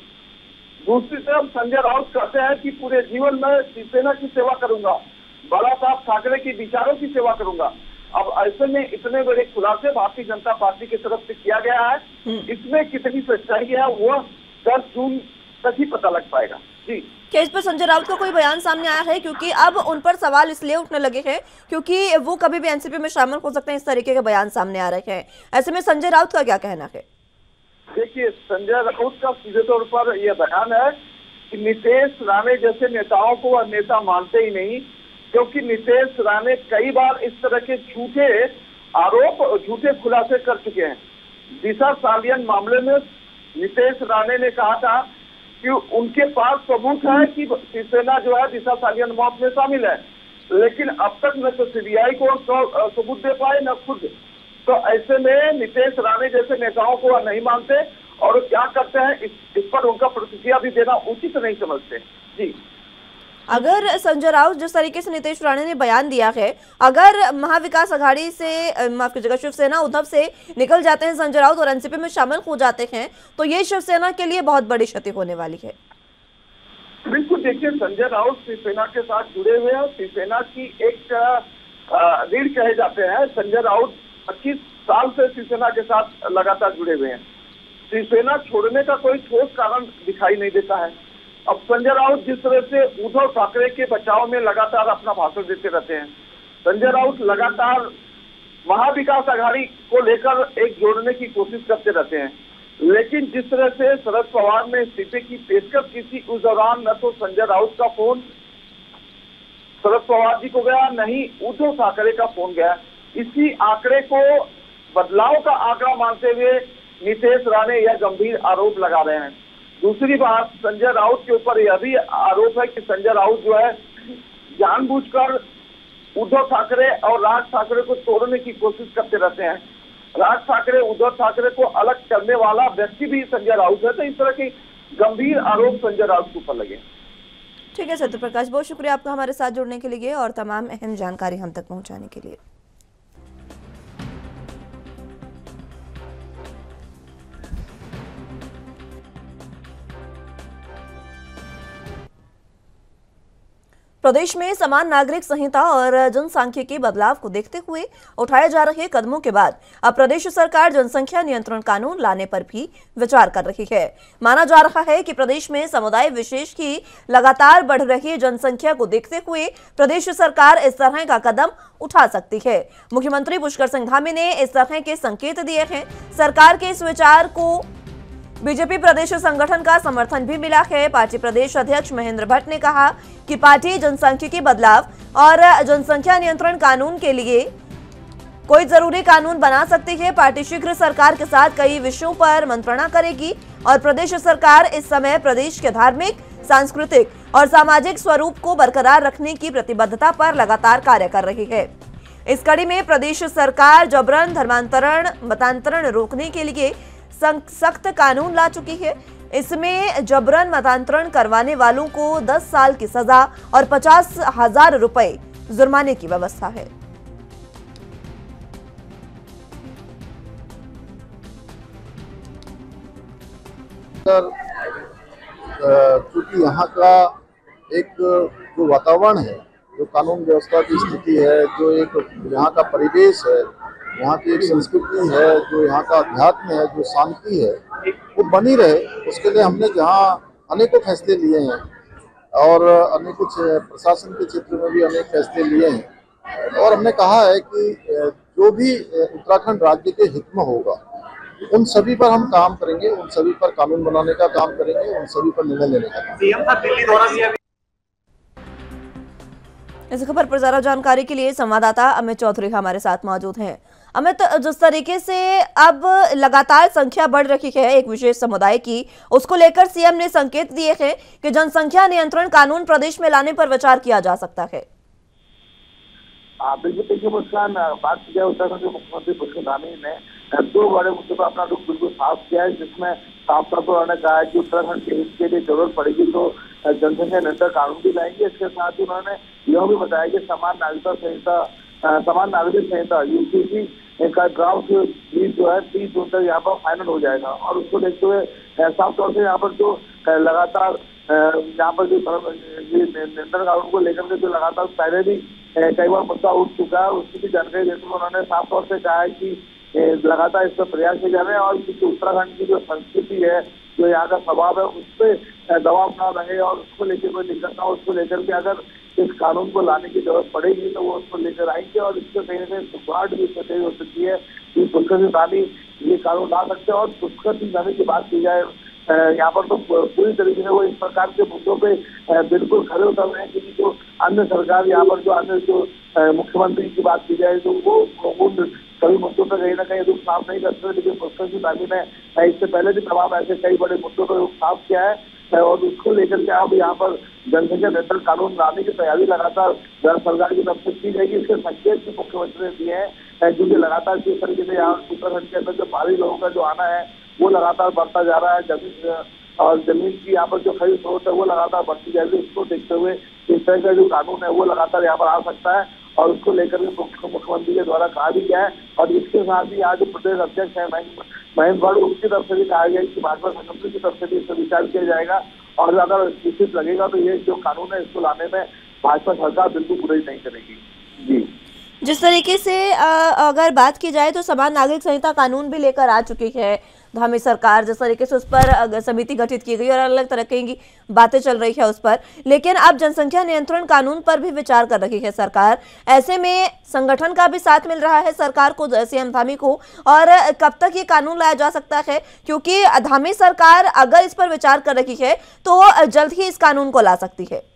दूसरी तरफ संजय राउत कहते हैं कि पूरे जीवन में शिवसेना की सेवा करूंगा, बाला साहब ठाकरे के विचारों की सेवा करूंगा। अब ऐसे में इतने बड़े खुलासे भारतीय जनता पार्टी की तरफ से किया गया है, इसमें कितनी सच्चाई है वह 10 जून तक ही पता लग पाएगा। जी, क्या इस पर संजय राउत का कोई बयान सामने आया है? क्योंकि अब उन पर सवाल इसलिए उठने लगे हैं क्योंकि वो कभी भी एनसीपी में शामिल हो सकते हैं, इस तरीके के बयान सामने आ रहे हैं। ऐसे में संजय राउत का क्या कहना है? देखिए, संजय राउत का सीधे तौर पर यह बयान है कि नीतीश राणे जैसे नेताओं को वह नेता मानते ही नहीं, क्योंकि नीतीश राणे कई बार इस तरह के झूठे आरोप, झूठे खुलासे कर चुके हैं। दिशा सालियन मामले में नीतीश राणे ने कहा था कि उनके पास सबूत है कि शिवसेना जो है दिशा सालियन मौत में शामिल है, लेकिन अब तक न तो सीबीआई को सबूत दे पाए न खुद। तो ऐसे में नीतीश राणे जैसे नेताओं को वह नहीं मानते और क्या करते हैं, इस पर उनका प्रतिक्रिया भी देना उचित नहीं समझते। जी, अगर संजय राउत जिस तरीके से नीतीश राणे ने बयान दिया है, अगर महाविकास आघाड़ी से, माफ कीजिएगा, शिवसेना उद्धव से निकल जाते हैं संजय राउत और एनसीपी में शामिल हो जाते हैं, तो ये शिवसेना के लिए बहुत बड़ी क्षति होने वाली है। बिल्कुल, देखिए, संजय राउत शिवसेना के साथ जुड़े हुए हैं, शिवसेना की एक रीढ़ कहे जाते हैं। संजय राउत 25 साल से शिवसेना के साथ लगातार जुड़े हुए हैं। शिवसेना छोड़ने का कोई ठोस कारण दिखाई नहीं देता है। अब संजय राउत जिस तरह से उद्धव ठाकरे के बचाव में लगातार अपना भाषण देते रहते हैं, संजय राउत लगातार महाविकास आघाड़ी को लेकर एक जोड़ने की कोशिश करते रहते हैं, लेकिन जिस तरह से शरद पवार ने इस्तीफे की पेशकश की थी, उस दौरान न तो संजय राउत का फोन शरद पवार जी को गया, न ही उद्धव ठाकरे का फोन गया। इसी आंकड़े को बदलाव का आंकड़ा मानते हुए नीतीश राणे यह गंभीर आरोप लगा रहे हैं। दूसरी बात, संजय राउत के ऊपर यह भी आरोप है कि संजय राउत जो है जानबूझकर उद्धव ठाकरे और राज ठाकरे को तोड़ने की कोशिश करते रहते हैं। राज ठाकरे, उद्धव ठाकरे को अलग करने वाला व्यक्ति भी संजय राउत है। तो इस तरह के गंभीर आरोप संजय राउत के ऊपर लगे। ठीक है सत्यप्रकाश, बहुत शुक्रिया आपका हमारे साथ जुड़ने के लिए और तमाम अहम जानकारी हम तक पहुंचाने के लिए। प्रदेश में समान नागरिक संहिता और जनसांख्यिकी बदलाव को देखते हुए उठाए जा रहे कदमों के बाद अब प्रदेश सरकार जनसंख्या नियंत्रण कानून लाने पर भी विचार कर रही है। माना जा रहा है कि प्रदेश में समुदाय विशेष की लगातार बढ़ रही जनसंख्या को देखते हुए प्रदेश सरकार इस तरह का कदम उठा सकती है। मुख्यमंत्री पुष्कर सिंह धामी ने इस तरह के संकेत दिए हैं। सरकार के इस विचार को बीजेपी प्रदेश संगठन का समर्थन भी मिला है। पार्टी प्रदेश अध्यक्ष महेंद्र भट्ट ने कहा कि पार्टी जनसांख्यिकी बदलाव और जनसंख्या नियंत्रण कानून के लिए कोई जरूरी कानून बना सकती है। पार्टी शीघ्र सरकार के साथ कई विषयों पर मंत्रणा करेगी और प्रदेश सरकार इस समय प्रदेश के धार्मिक, सांस्कृतिक और सामाजिक स्वरूप को बरकरार रखने की प्रतिबद्धता पर लगातार कार्य कर रही है। इस कड़ी में प्रदेश सरकार जबरन धर्मांतरण, मतांतरण रोकने के लिए सख्त कानून ला चुकी है। इसमें जबरन मतांतरण करवाने वालों को 10 साल की सजा और 50,000 रुपए जुर्माने की व्यवस्था है। क्योंकि यहाँ का एक जो वातावरण है, जो कानून व्यवस्था की स्थिति है, जो एक यहाँ का परिवेश है, यहाँ की एक संस्कृति है, जो यहाँ का अध्यात्म है, जो शांति है, वो बनी रहे, उसके लिए हमने जहाँ अनेकों फैसले लिए हैं और अनेकों प्रशासन के क्षेत्र में भी अनेक फैसले लिए हैं और हमने कहा है कि जो भी उत्तराखंड राज्य के हित में होगा उन सभी पर हम काम करेंगे, उन सभी पर कानून बनाने का काम करेंगे, उन सभी पर निर्णय लेने का काम। सीएम का दिल्ली दौरा भी। इस खबर पर ज्यादा जानकारी के लिए संवाददाता अमित चौधरी हमारे साथ मौजूद हैं। अमित, जिस तरीके से अब लगातार संख्या बढ़ रही है एक विशेष समुदाय की, उसको लेकर सीएम ने संकेत दिए हैं कि जनसंख्या नियंत्रण कानून प्रदेश में लाने पर विचार किया जा सकता है। बिल्कुल देखिए मुस्कान, बात की जाए उत्तराखंड के मुख्यमंत्री पुष्कर धामी ने 2 बड़े मुद्दों पर अपना रुख बिल्कुल साफ किया है, जिसमें साफ तौर पर उन्होंने कहा है कि उत्तराखंड के हित के लिए जरूरत पड़ेगी तो जनसंख्या नियंत्रण कानून भी लाएंगे। इसके साथ ही उन्होंने यह भी बताया कि समान नागरिक संहिता यूसीसी का ड्राफ्ट जो है 30 जून तक यहाँ पर फाइनल हो जाएगा और उसको देखते हुए साफ तौर से यहाँ पर जो लगातार यहाँ पर जो नियंत्रण कानून को लेकर के जो लगातार पहले भी कई बार मुद्दा उठ चुका है, उसकी भी जानकारी देते हुए उन्होंने साफ तौर से कहा है कि लगातार इस पर प्रयास किए जा रहे हैं और उत्तराखंड की जो संस्कृति है, जो यहाँ का स्वभाव है, उस पर दबाव ना रहे और उसको लेकर कोई दिक्कत ना हो, उसको लेकर के अगर इस कानून को लाने की जरूरत पड़ेगी तो वो उसको लेकर आएंगे और इससे कहीं ना कहीं सुधार भी सही हो सकती है कि पुष्कर सिंह धामी ये कानून ला सकते हैं। और पुष्कर सिंह धामी की बात की जाए यहाँ पर तो पूरी तरीके से वो इस प्रकार के मुद्दों पे बिल्कुल खड़े उतर रहे हैं, क्योंकि जो अन्य सरकार यहाँ पर जो अन्य जो मुख्यमंत्री की बात की जाए तो वो सभी मुद्दों पर कहीं ना कहीं रुख साफ नहीं करते, लेकिन पुष्कर सिंह धामी ने इससे पहले भी तमाम ऐसे कई बड़े मुद्दों पर रुख साफ किया है और उसको लेकर के अब यहाँ पर जनसंख्या नियंत्रण कानून लाने की तैयारी लगातार सरकार की तरफ से की जाएगी। इसके संकेत भी मुख्यमंत्री ने दिए हैं, क्योंकि लगातार जिस तरीके से यहाँ उत्तराखंड के अंदर जो बाहरी लोगों का जो आना है वो लगातार बढ़ता जा रहा है, जमीन की यहाँ पर जो खरीद फरोख्त है वो लगातार बढ़ती जाएगी। उसको देखते हुए इस तरह का जो कानून है वो लगातार यहाँ पर आ सकता है और उसको लेकर के मुख्यमंत्री के द्वारा कहा भी गया है। और इसके साथ ही आज जो प्रदेश अध्यक्ष है महेंद्र भट्ट, उसकी तरफ से भी कहा गया कि भाजपा संगठन की तरफ से भी इस पर विचार किया जाएगा और अगर उचित लगेगा तो ये जो कानून है इसको लाने में भाजपा सरकार बिल्कुल बुराई नहीं करेगी। जी, जिस तरीके से अगर बात की जाए तो समान नागरिक संहिता कानून भी लेकर आ चुकी है धामी सरकार, जिस तरीके से उस पर समिति गठित की गई और अलग तरह की बातें चल रही है उस पर, लेकिन अब जनसंख्या नियंत्रण कानून पर भी विचार कर रही है सरकार। ऐसे में संगठन का भी साथ मिल रहा है सरकार को, सीएम धामी को, और कब तक ये कानून लाया जा सकता है, क्योंकि धामी सरकार अगर इस पर विचार कर रही है तो जल्द ही इस कानून को ला सकती है।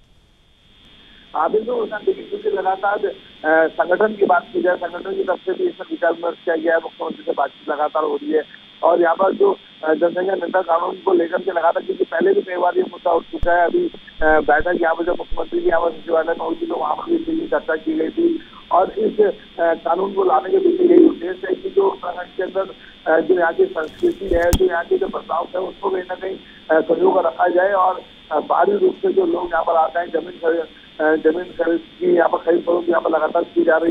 बिल्कुल, क्योंकि लगातार संगठन की बात की जाए, संगठन की तरफ से भी इसमें विचार विमर्श किया गया है, मुख्यमंत्री से बातचीत लगातार हो रही है और यहाँ पर जो जनसंख्या नियंत्रण कानून को लेकर के लगातार, क्योंकि पहले भी कई बार ये मुद्दा उठ चुका है। अभी बैठक यहाँ पर जब मुख्यमंत्री की यहाँ पर सचिवालय में हुई थी तो वहाँ पर भी चर्चा की गई थी और इस कानून को लाने के पीछे यही उद्देश्य है कि जो उत्तराखंड के अंदर जो यहाँ की संस्कृति है, जो यहाँ के जो बदलाव है, उसको कहीं ना कहीं सहयोग रखा जाए और बाहरी रूप से जो लोग यहाँ पर आते हैं जमीन खरीद की यहाँ पर खरीद फरोख्त यहाँ पर लगातार की जा रही है,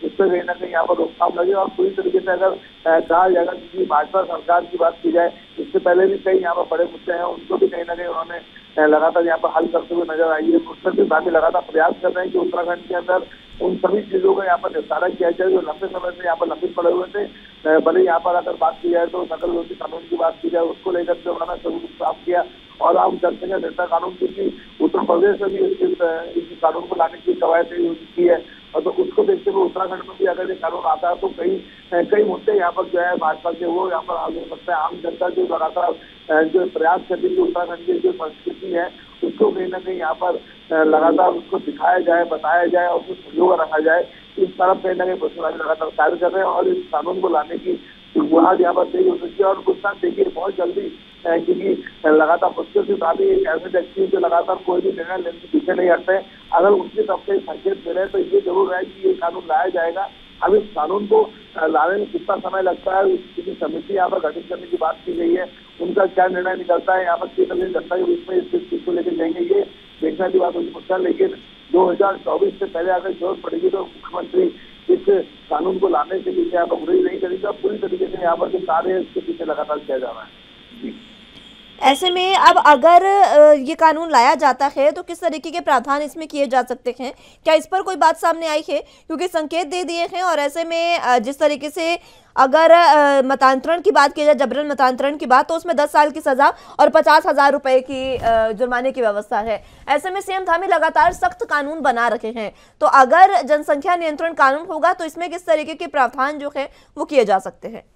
उस पर कहीं ना कहीं यहाँ पर रोकथाम लगे। और पूरी तरीके से अगर कहा जाएगा कि भाजपा सरकार की बात की जाए, इससे पहले भी कई यहाँ पर बड़े मुद्दे हैं, उनको भी कहीं ना कहीं उन्होंने लगातार यहाँ पर हल करते हुए नजर आई है। उस पर भी बाकी लगातार प्रयास कर रहे हैं कि उत्तराखंड के अंदर उन सभी चीजों का यहाँ पर निपटारा किया जाए जो लंबे समय से यहाँ पर लंबित पड़े हुए थे। भले यहाँ पर अगर बात की जाए तो नकल विरोधी कानून की बात की जाए, उसको लेकर के उन्होंने सबूत साफ किया और आम जनसंख्या निर्णय कानून की उत्तर प्रदेश में भी इस कानून को लाने की कवायद की है। और तो उसको देखते हुए उत्तराखंड में भी अगर ये कानून आता है तो कई मुद्दे यहाँ पर जो है भाजपा के वो यहाँ पर हल हो सकता है। आम जनता जो लगातार जो प्रयास करती है उत्तराखंड की जो संस्कृति है उसको कहीं ना कहीं यहाँ पर लगातार उसको दिखाया जाए, बताया जाए और उसको सहयोग रखा जाए, इस तरफ कहीं ना कहीं बसुराज लगातार कार्य कर रहे हैं और इस कानून को लाने की गुहार यहाँ पर तेज हो सकती है। और कुछ ना देखिए बहुत जल्दी, क्योंकि लगातार मुश्किल से शादी एक ऐसे व्यक्ति जो लगातार कोई भी निर्णय लेने के पीछे नहीं हटते, अगर उनकी तरफ से संकेत दे रहे तो ये जरूर है कि ये कानून लाया जाएगा। अब इस कानून को लाने में कितना समय लगता है, किसी समिति यहाँ पर गठित करने की बात की गई है, उनका क्या निर्णय निकलता है, यहाँ पर किस तरह जनता के बीच में इस चीज को लेकर जाएंगे, ये देखने की बात होगी मुश्किल। लेकिन 2024 से पहले अगर जरूरत पड़ेगी तो मुख्यमंत्री इस कानून को लाने के लिए यहाँ पर बुराई नहीं करेगा। पूरी तरीके से यहाँ पर जो कार्य है इसके पीछे लगातार किया जा रहा है। ऐसे में अब अगर ये कानून लाया जाता है तो किस तरीके के प्रावधान इसमें किए जा सकते हैं? क्या इस पर कोई बात सामने आई है? क्योंकि संकेत दे दिए हैं और ऐसे में जिस तरीके से अगर मतांतरण की बात की जाए, जबरन मतांतरण की बात, तो उसमें 10 साल की सजा और 50,000 रुपए की जुर्माने की व्यवस्था है। ऐसे में सीएम धामी लगातार सख्त कानून बना रखे हैं, तो अगर जनसंख्या नियंत्रण कानून होगा तो इसमें किस तरीके के प्रावधान जो है वो किए जा सकते हैं?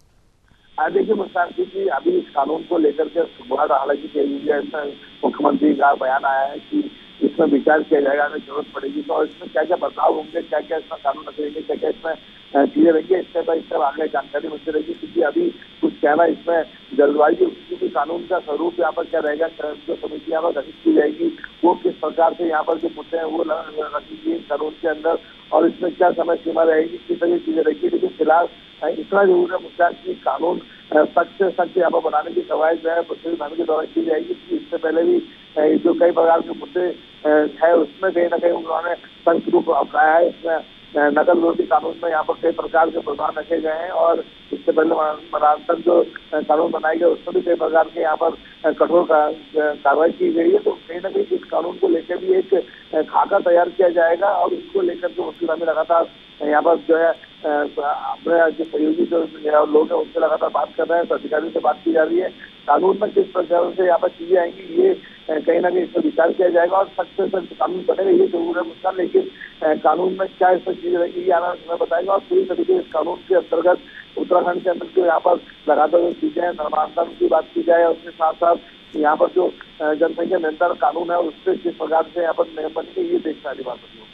देखिए मुस्कान जी, अभी इस कानून को लेकर के बहुत हालांकि मुख्यमंत्री का बयान आया है कि इसमें विचार किया जाएगा, अगर जरूरत पड़ेगी तो इसमें क्या क्या बदलाव होंगे, क्या क्या इसमें कानून रखेंगे, क्या क्या इसमें चीजें रहेंगी, स्टेप बाय स्टेप आगे जानकारी मिलती रहेगी। क्योंकि अभी कुछ कहना इसमें जल्दबाजी, क्योंकि कानून का स्वरूप यहाँ पर क्या रहेगा, जो समिति यहाँ पर गठित की जाएगी वो किस प्रकार से यहाँ पर जो मुद्दे हैं वो रखेगी कानून के अंदर और इसमें क्या समय सीमा रहेगी, किस तरह की चीजें रहेगी। लेकिन फिलहाल इतना जरूर है मुद्दा कि कानून सख्त से सख्त यहाँ पर बनाने की कवायद जो है के द्वारा की जाएगी। इससे पहले भी जो कई प्रकार के मुद्दे है उसमें कहीं ना कहीं उन्होंने सख्त रूप अपनाया है। इसमें नकल विरोधी कानून में यहाँ पर कई प्रकार के प्रावधान रखे गए हैं और इससे पहले मरणोत्तर जो कानून बनाए गए उसमें भी कई प्रकार के यहाँ पर कठोर कार्रवाई की गई है। तो कहीं ना कहीं इस कानून को लेकर भी एक खाका तैयार किया जाएगा और इसको लेकर के मुख्यमंत्री हमें लगातार यहाँ पर जो है अपने जो सहयोगी जो लोग हैं उनसे लगातार बात कर रहे हैं, अधिकारियों से बात की जा रही है। कानून में किस प्रकार से यहाँ पर चीजें आएंगी ये कहीं ना कहीं इस पर विचार किया जाएगा और सख्त से सख्त कानून बनेगा, ये जरूर है मुस्कान। लेकिन कानून में क्या इस पर चीजें रहेगी ये आना समय बताएगा और पूरी तरीके से इस कानून के अंतर्गत उत्तराखंड के अंदर जो यहाँ पर लगातार जो चीजें हैं, निर्माण की बात की जाए, उसके साथ साथ यहाँ पर जो जनसंख्या नियंत्रण कानून है उससे किस प्रकार से यहाँ पर नियम बनेंगे ये देखने वाली बात होगी।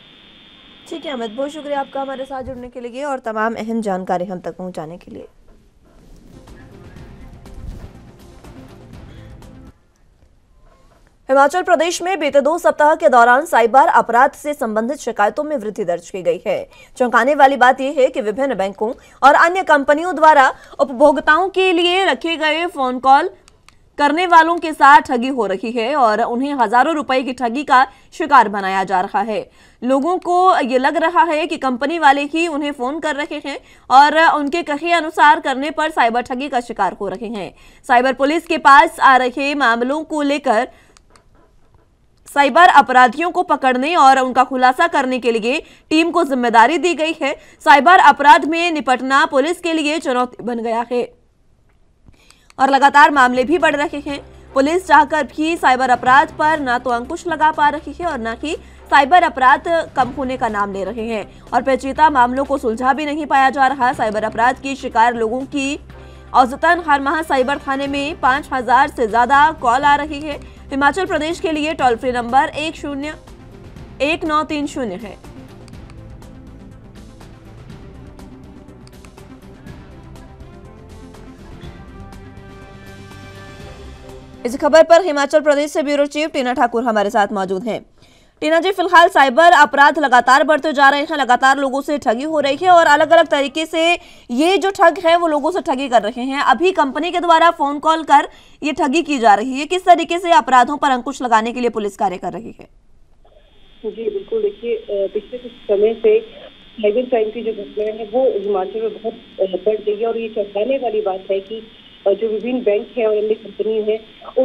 ठीक है अमित, बहुत शुक्रिया आपका हमारे साथ जुड़ने के लिए और तमाम अहम जानकारी हम तक पहुंचाने के लिए। हिमाचल प्रदेश में बीते 2 सप्ताह के दौरान साइबर अपराध से संबंधित शिकायतों में वृद्धि दर्ज की गई है। चौंकाने वाली बात यह है कि विभिन्न बैंकों और अन्य कंपनियों द्वारा उपभोक्ताओं के लिए रखे गए फोन कॉल करने वालों के साथ ठगी हो रही है और उन्हें हजारों रुपए की ठगी का शिकार बनाया जा रहा है। लोगों को ये लग रहा है कि कंपनी वाले ही उन्हें फोन कर रहे हैं और उनके कहे अनुसार करने पर साइबर ठगी का शिकार हो रहे हैं। साइबर पुलिस के पास आ रहे मामलों को लेकर साइबर अपराधियों को पकड़ने और उनका खुलासा करने के लिए टीम को जिम्मेदारी दी गई है। साइबर अपराध में निपटना पुलिस के लिए चुनौती बन गया है और लगातार मामले भी बढ़ रहे हैं। पुलिस चाहकर भी साइबर अपराध पर ना तो अंकुश लगा पा रही है और ना ही साइबर अपराध कम होने का नाम ले रहे हैं और पेचीदा मामलों को सुलझा भी नहीं पाया जा रहा। साइबर अपराध की शिकार लोगों की औसतन हर माह साइबर थाने में 5000 से ज्यादा कॉल आ रही है। हिमाचल प्रदेश के लिए टोल फ्री नंबर 101930 है। इस खबर पर हिमाचल प्रदेश से ब्यूरो चीफ टीना ठाकुर हमारे साथ मौजूद हैं। टीना जी, फिलहाल साइबर अपराध लगातार बढ़ते जा रहे हैं, लगातार लोगों से ठगी हो रही है और अलग अलग तरीके से ये जो ठग है वो लोगों से ठगी कर रहे हैं। अभी कंपनी के द्वारा फोन कॉल कर ये ठगी की जा रही है, किस तरीके से अपराधों पर अंकुश लगाने के लिए पुलिस कार्य कर रही है? जी बिल्कुल, देखिए पिछले कुछ समय से साइबर क्राइम की जो घटनाएं हैं वो हिमाचल में बहुत बढ़ गई है। और ये चौंकाने वाली बात है कि जो विभिन्न बैंक है और अन्य कंपनी है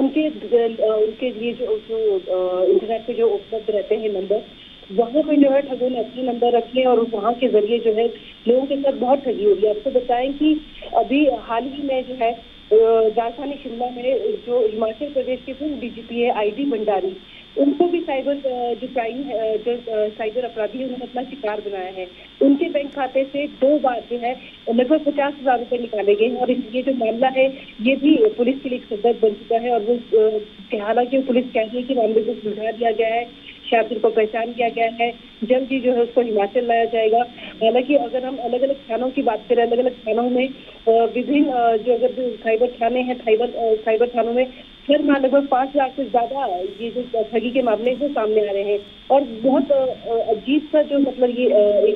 उनके लिए जो इंटरनेट पे जो उपलब्ध रहते हैं नंबर, वहाँ पे जो है ठगों ने अपने नंबर रखे और वहाँ के जरिए जो है लोगों के साथ बहुत ठगी हो रही है। आपको बताएं कि अभी हाल ही में जो है राजधानी शिमला में जो हिमाचल प्रदेश के पूर्व डीजीपी है ID भंडारी, उनको भी साइबर जो क्राइम जो साइबर अपराधी है उन्होंने अपना शिकार बनाया है। उनके बैंक खाते से 2 बार जो है लगभग 50,000 रुपए निकाले गए हैं। और ये जो मामला है ये भी पुलिस के लिए एक सदर बन चुका है। और वो हालांकि पुलिस कह रही है कि मामले को सुलझा दिया गया है, शातिर को पहचान किया गया है, जल्द ही जो है उसको हिमाचल लाया जाएगा। हालांकि अगर हम अलग अलग थानों की बात करें, अलग अलग थानों में विभिन्न जो अगर जो साइबर थाने हैं, साइबर थानों में हर माह लगभग 5 लाख से ज्यादा ये जो ठगी के मामले वो सामने आ रहे हैं। और बहुत अजीब सा जो मतलब ये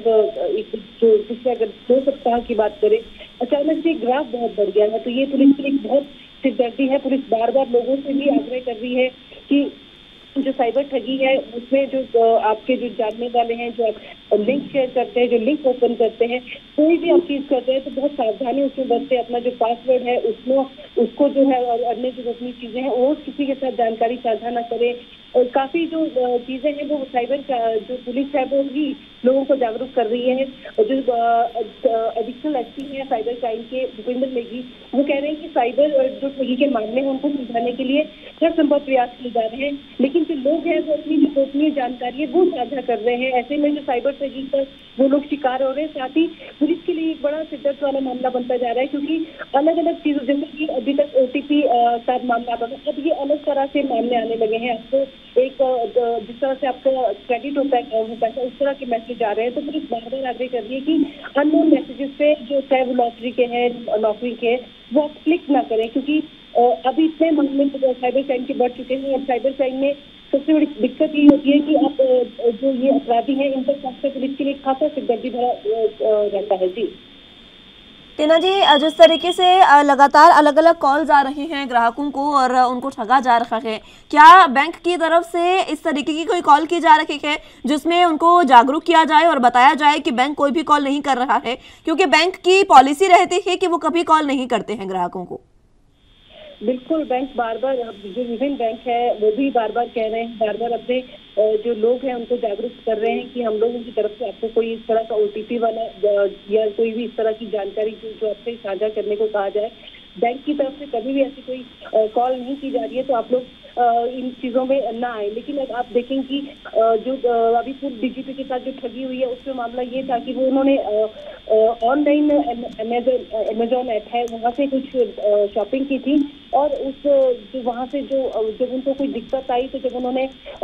एक जो पिछले अगर 2 सप्ताह की बात करें, अचानक से ग्राफ बहुत बढ़ गया है। तो ये पुलिस के लिए बहुत सिरदर्दी है। पुलिस बार बार लोगों से भी आग्रह कर रही है कि जो साइबर ठगी है उसमें जो आपके जो जानने वाले हैं, जो आप लिंक शेयर करते हैं, जो लिंक ओपन करते हैं, कोई भी आप चीज करते हैं तो बहुत सावधानी उसमें बरते। अपना जो पासवर्ड है उसको जो है और अन्य जो अपनी चीजें हैं वो किसी के साथ जानकारी साझा न करें। और काफी जो चीजें हैं वो साइबर जो पुलिस है वो भी लोगों को जागरूक कर रही है। और जो एडिशनल एसपी है साइबर क्राइम के भूपेंद्र नेगी, वो कह रहे हैं कि साइबर जो ठगी के मामले हैं उनको सुलझाने के लिए हर संभव प्रयास किए जा रहे हैं। लेकिन जो लोग हैं वो अपनी जो गोपनीय जानकारी है वो साझा कर रहे हैं। ऐसे में जो साइबर ठगी पर वो लोग शिकार हो रहे हैं। साथ ही पुलिस के लिए एक बड़ा सिरदर्द वाला मामला बनता जा रहा है, क्योंकि अलग अलग चीजों जैसे कि अभी तक OTP का मामला आता था, अब ये अलग तरह से मामले आने लगे हैं। आपको एक जिस तरह से आपका क्रेडिट होता है उस तरह के मैसेज आ रहे हैं। तो पुलिस बार बार आग्रह कर रही है कि अननोन मैसेजेस पे जो चाहे वो लॉटरी के हैं, नौकरी के, वो आप क्लिक ना करें। क्योंकि अभी इतने मामले साइबर क्राइम के बढ़ चुके हैं। और साइबर क्राइम में सबसे बड़ी दिक्कत ये होती है कि आप जो ये अपराधी हैं इन पर खासकर पुलिस के लिए खासा सिरदर्दी भरा रहता है। जी टीना जी, जिस तरीके से लगातार अलग अलग कॉल्स आ रही हैं ग्राहकों को और उनको ठगा जा रहा है, क्या बैंक की तरफ से इस तरीके की कोई कॉल की जा रही है जिसमें उनको जागरूक किया जाए और बताया जाए कि बैंक कोई भी कॉल नहीं कर रहा है? क्योंकि बैंक की पॉलिसी रहती है कि वो कभी कॉल नहीं करते हैं ग्राहकों को। बिल्कुल, बैंक बार बार जो विभिन्न बैंक है वो भी बार बार कह रहे हैं, बार बार अपने जो लोग हैं उनको जागरूक कर रहे हैं कि हम लोगों की तरफ से आपको कोई इस तरह का OTP वाला या कोई भी इस तरह की जानकारी जो आपसे साझा करने को कहा जाए, बैंक की तरफ से कभी भी ऐसी कोई कॉल नहीं की जा रही है। तो आप लोग इन चीजों में ना आए। लेकिन अब आप देखें कि जो अभी पूर्व DGP के साथ जो ठगी हुई है उसमें मामला ये था कि वो उन्होंने ऑनलाइन अमेजोन ऐप है वहाँ से कुछ शॉपिंग की थी। और उस जो वहाँ से जब उनको कोई दिक्कत आई तो जब उन्होंने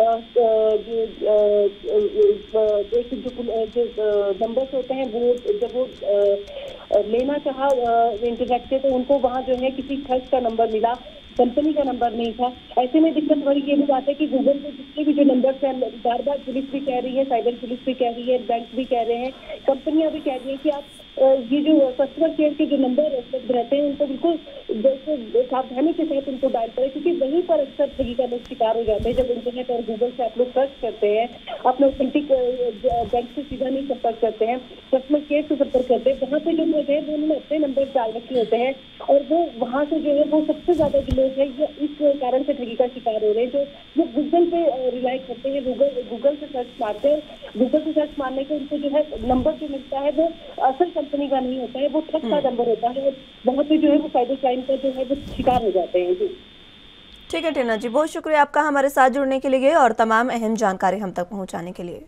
जो नंबर्स होते हैं वो जब वो लेना चाहा इंटरनेट से, तो उनको वहाँ जो है किसी ठग का नंबर मिला, कंपनी का नंबर नहीं था। ऐसे में दिक्कत बड़ी ये भी बात है कि गूगल पे जितने भी जो नंबर हैं, बार बार पुलिस भी कह रही है, साइबर पुलिस भी कह रही है, बैंक भी कह रहे हैं, कंपनियां भी कह रही है कि आप ये जो कस्टमर केयर के जो नंबर उपलब्ध रहते हैं उनको बिल्कुल सावधानी के साथ उनको डायल करें, क्योंकि वहीं पर अक्सर ठगी का लोग शिकार हो जाते हैं। जब इंटरनेट और गूगल से आप लोग सर्च करते हैं, अपने ऑथेंटिक बैंक से सीधा नहीं संपर्क करते हैं, कस्टमर केयर से संपर्क करते हैं, वहाँ पे जो लोग हैं वो उन्होंने अपने नंबर डाल रखे होते हैं और वो वहाँ से जो है वो सबसे ज्यादा जो लोग हैं ये इस कारण से ठगी का शिकार हो रहे हैं। जो वो गूगल पे रिलाई करते हैं, गूगल से सर्च मारते हैं, गूगल से सर्च मारने के उनको जो है नंबर जो मिलता है वो असल कंपनी का नहीं होता है, वो ठग का नंबर होता है। बहुत से जो है वो साइबर क्राइम का जो है वो शिकार हो जाते हैं। जी ठीक है टीना जी, बहुत शुक्रिया आपका हमारे साथ जुड़ने के लिए और तमाम अहम जानकारी हम तक पहुंचाने के लिए।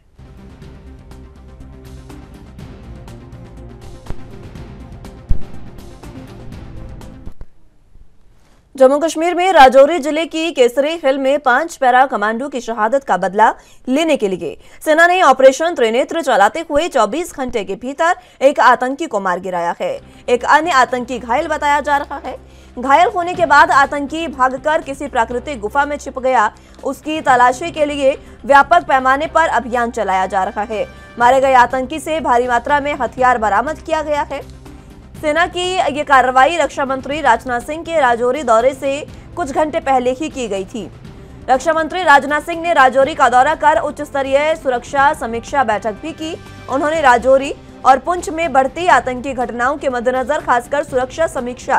जम्मू कश्मीर में राजौरी जिले की केसरी हिल में 5 पैरा कमांडो की शहादत का बदला लेने के लिए सेना ने ऑपरेशन त्रिनेत्र चलाते हुए 24 घंटे के भीतर एक आतंकी को मार गिराया है। एक अन्य आतंकी घायल बताया जा रहा है। घायल होने के बाद आतंकी भागकर किसी प्राकृतिक गुफा में छिप गया। उसकी तलाशी के लिए व्यापक पैमाने पर अभियान चलाया जा रहा है। मारे गए आतंकी से भारी मात्रा में हथियार बरामद किया गया है। सेना की ये कार्रवाई रक्षा मंत्री राजनाथ सिंह के राजौरी दौरे से कुछ घंटे पहले ही की गई थी। रक्षा मंत्री राजनाथ सिंह ने राजौरी का दौरा कर उच्च स्तरीय सुरक्षा समीक्षा बैठक भी की उन्होंने राजौरी और पुंछ में बढ़ती आतंकी घटनाओं के मद्देनजर खासकर सुरक्षा समीक्षा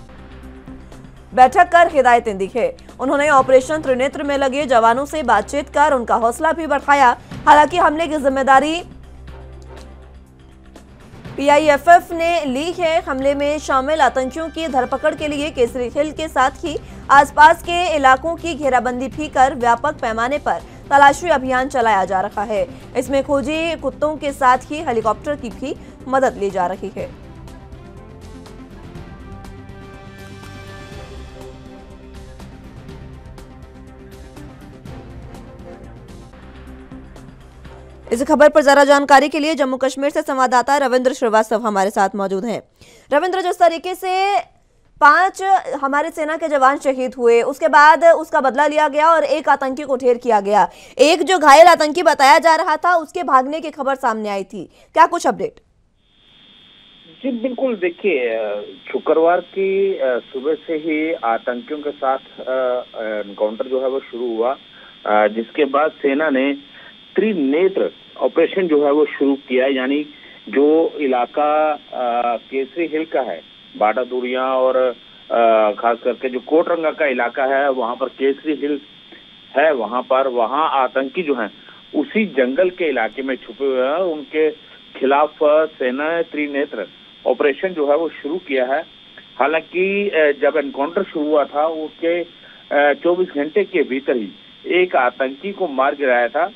बैठक कर हिदायतें दी है। उन्होंने ऑपरेशन त्रिनेत्र में लगे जवानों से बातचीत कर उनका हौसला भी बढ़ाया। हालांकि हमले की जिम्मेदारी PIFF ने ली है। हमले में शामिल आतंकियों की धरपकड़ के लिए केसरी हिल के साथ ही आसपास के इलाकों की घेराबंदी भी कर व्यापक पैमाने पर तलाशी अभियान चलाया जा रहा है। इसमें खोजी कुत्तों के साथ ही हेलीकॉप्टर की भी मदद ली जा रही है। इस खबर पर ज्यादा जानकारी के लिए जम्मू कश्मीर से संवाददाता रविंद्र श्रीवास्तव हमारे साथ मौजूद हैं। रविंद्र, जिस तरीके से 5 हमारे सेना के जवान शहीद हुए, उसके बाद उसका बदला लिया गया और एक आतंकी को ढेर किया गया, एक जो घायल आतंकी बताया जा रहा था उसके भागने की खबर सामने आई थी, क्या कुछ अपडेट? जी बिल्कुल, देखिए शुक्रवार की सुबह से ही आतंकियों के साथ एनकाउंटर जो है वो शुरू हुआ, जिसके बाद सेना ने त्रिनेत्र ऑपरेशन जो है वो शुरू किया। यानी जो इलाका केसरी हिल का है, बाटा दूरियां और खास करके जो कोटरंगा का इलाका है वहां पर केसरी हिल है, वहां आतंकी जो हैं उसी जंगल के इलाके में छुपे हुए हैं। उनके खिलाफ सेना ने त्रिनेत्र ऑपरेशन जो है वो शुरू किया है। हालांकि जब एनकाउंटर शुरू हुआ था उसके 24 घंटे के भीतर ही एक आतंकी को मार गिराया था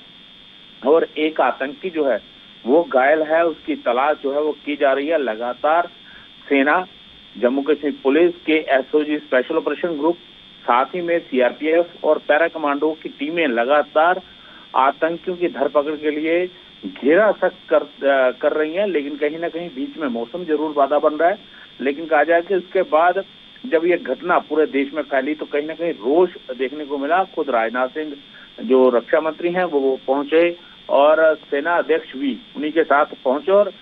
और एक आतंकी जो है वो घायल है, उसकी तलाश जो है वो की जा रही है। लगातार सेना, जम्मू कश्मीर पुलिस के SOG स्पेशल ऑपरेशन ग्रुप, साथ ही में CRPF और पैरा कमांडो की टीमें लगातार आतंकियों की धरपकड़ के लिए घेरा सख्त कर रही हैं। लेकिन कहीं ना कहीं बीच में मौसम जरूर बाधा बन रहा है। लेकिन कहा जाए कि इसके बाद जब ये घटना पूरे देश में फैली तो कहीं ना कहीं रोष देखने को मिला। खुद राजनाथ सिंह जो रक्षा मंत्री हैं वो पहुंचे और सेना अध्यक्ष भी उन्हीं के साथ पहुंचे और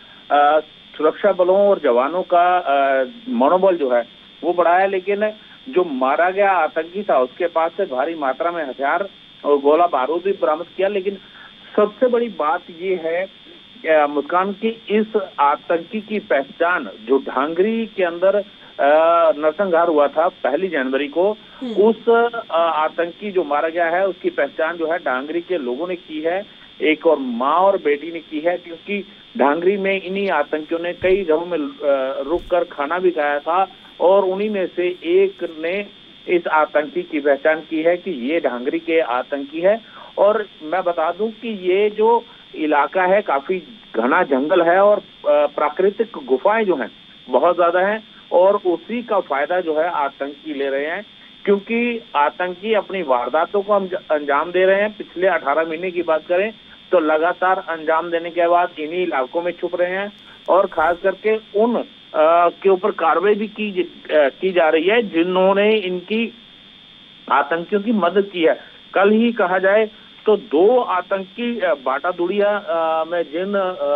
सुरक्षा बलों और जवानों का मनोबल जो है वो बढ़ाया। लेकिन जो मारा गया आतंकी था उसके पास से भारी मात्रा में हथियार और गोला बारूद भी बरामद किया। लेकिन सबसे बड़ी बात ये है मुस्कान की, इस आतंकी की पहचान जो ढांगरी के अंदर नरसंहार हुआ था 1 जनवरी को, उस आतंकी जो मारा गया है उसकी पहचान जो है ढांगरी के लोगों ने की है। एक और माँ और बेटी ने की है, क्योंकि ढांगरी में इन्हीं आतंकियों ने कई जगहों में रुक कर खाना भी खाया था और उन्हीं में से एक ने इस आतंकी की पहचान की है कि ये ढांगरी के आतंकी है। और मैं बता दूं कि ये जो इलाका है काफी घना जंगल है और प्राकृतिक गुफाएं जो हैं बहुत ज्यादा हैं और उसी का फायदा जो है आतंकी ले रहे हैं, क्योंकि आतंकी अपनी वारदातों को अंजाम दे रहे हैं। पिछले 18 महीने की बात करें तो लगातार अंजाम देने के बाद इन्हीं इलाकों में छुप रहे हैं और खास करके उन के ऊपर कार्रवाई भी की जा रही है जिन्होंने इनकी आतंकियों की मदद की है। कल ही कहा जाए तो 2 आतंकी बाटा दूरिया में जिन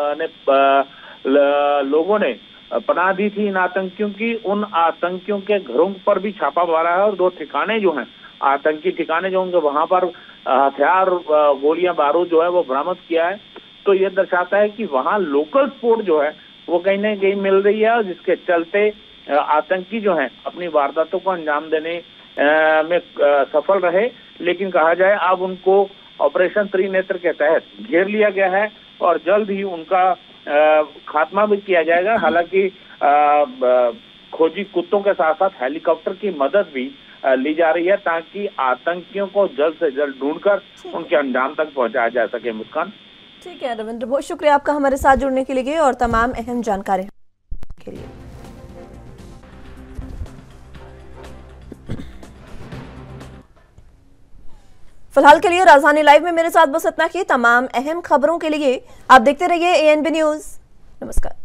लोगों ने पनाह दी थी इन आतंकियों की, उन आतंकियों के घरों पर भी छापा मारा है और 2 ठिकाने जो हैं आतंकी ठिकाने जो होंगे वहां पर हथियार, गोलियां, बारूद जो है वो बरामद किया है। तो ये दर्शाता है कि वहां लोकल सपोर्ट जो है वो कहीं ना कहीं मिल रही है और जिसके चलते आतंकी जो हैं अपनी वारदातों को अंजाम देने में सफल रहे। लेकिन कहा जाए अब उनको ऑपरेशन त्रिनेत्र के तहत घेर लिया गया है और जल्द ही उनका खात्मा भी किया जाएगा। हालांकि खोजी कुत्तों के साथ साथ हेलीकॉप्टर की मदद भी ली जा रही है ताकि आतंकियों को जल्द से जल्द ढूंढकर उनके अंजाम तक पहुंचाया जा सके। मुस्कान, ठीक है रविंद्र, बहुत शुक्रिया आपका हमारे साथ जुड़ने के लिए और तमाम अहम जानकारी के लिए। फिलहाल के लिए राजधानी लाइव में मेरे साथ बस इतना ही। तमाम अहम खबरों के लिए आप देखते रहिए ANB न्यूज। नमस्कार।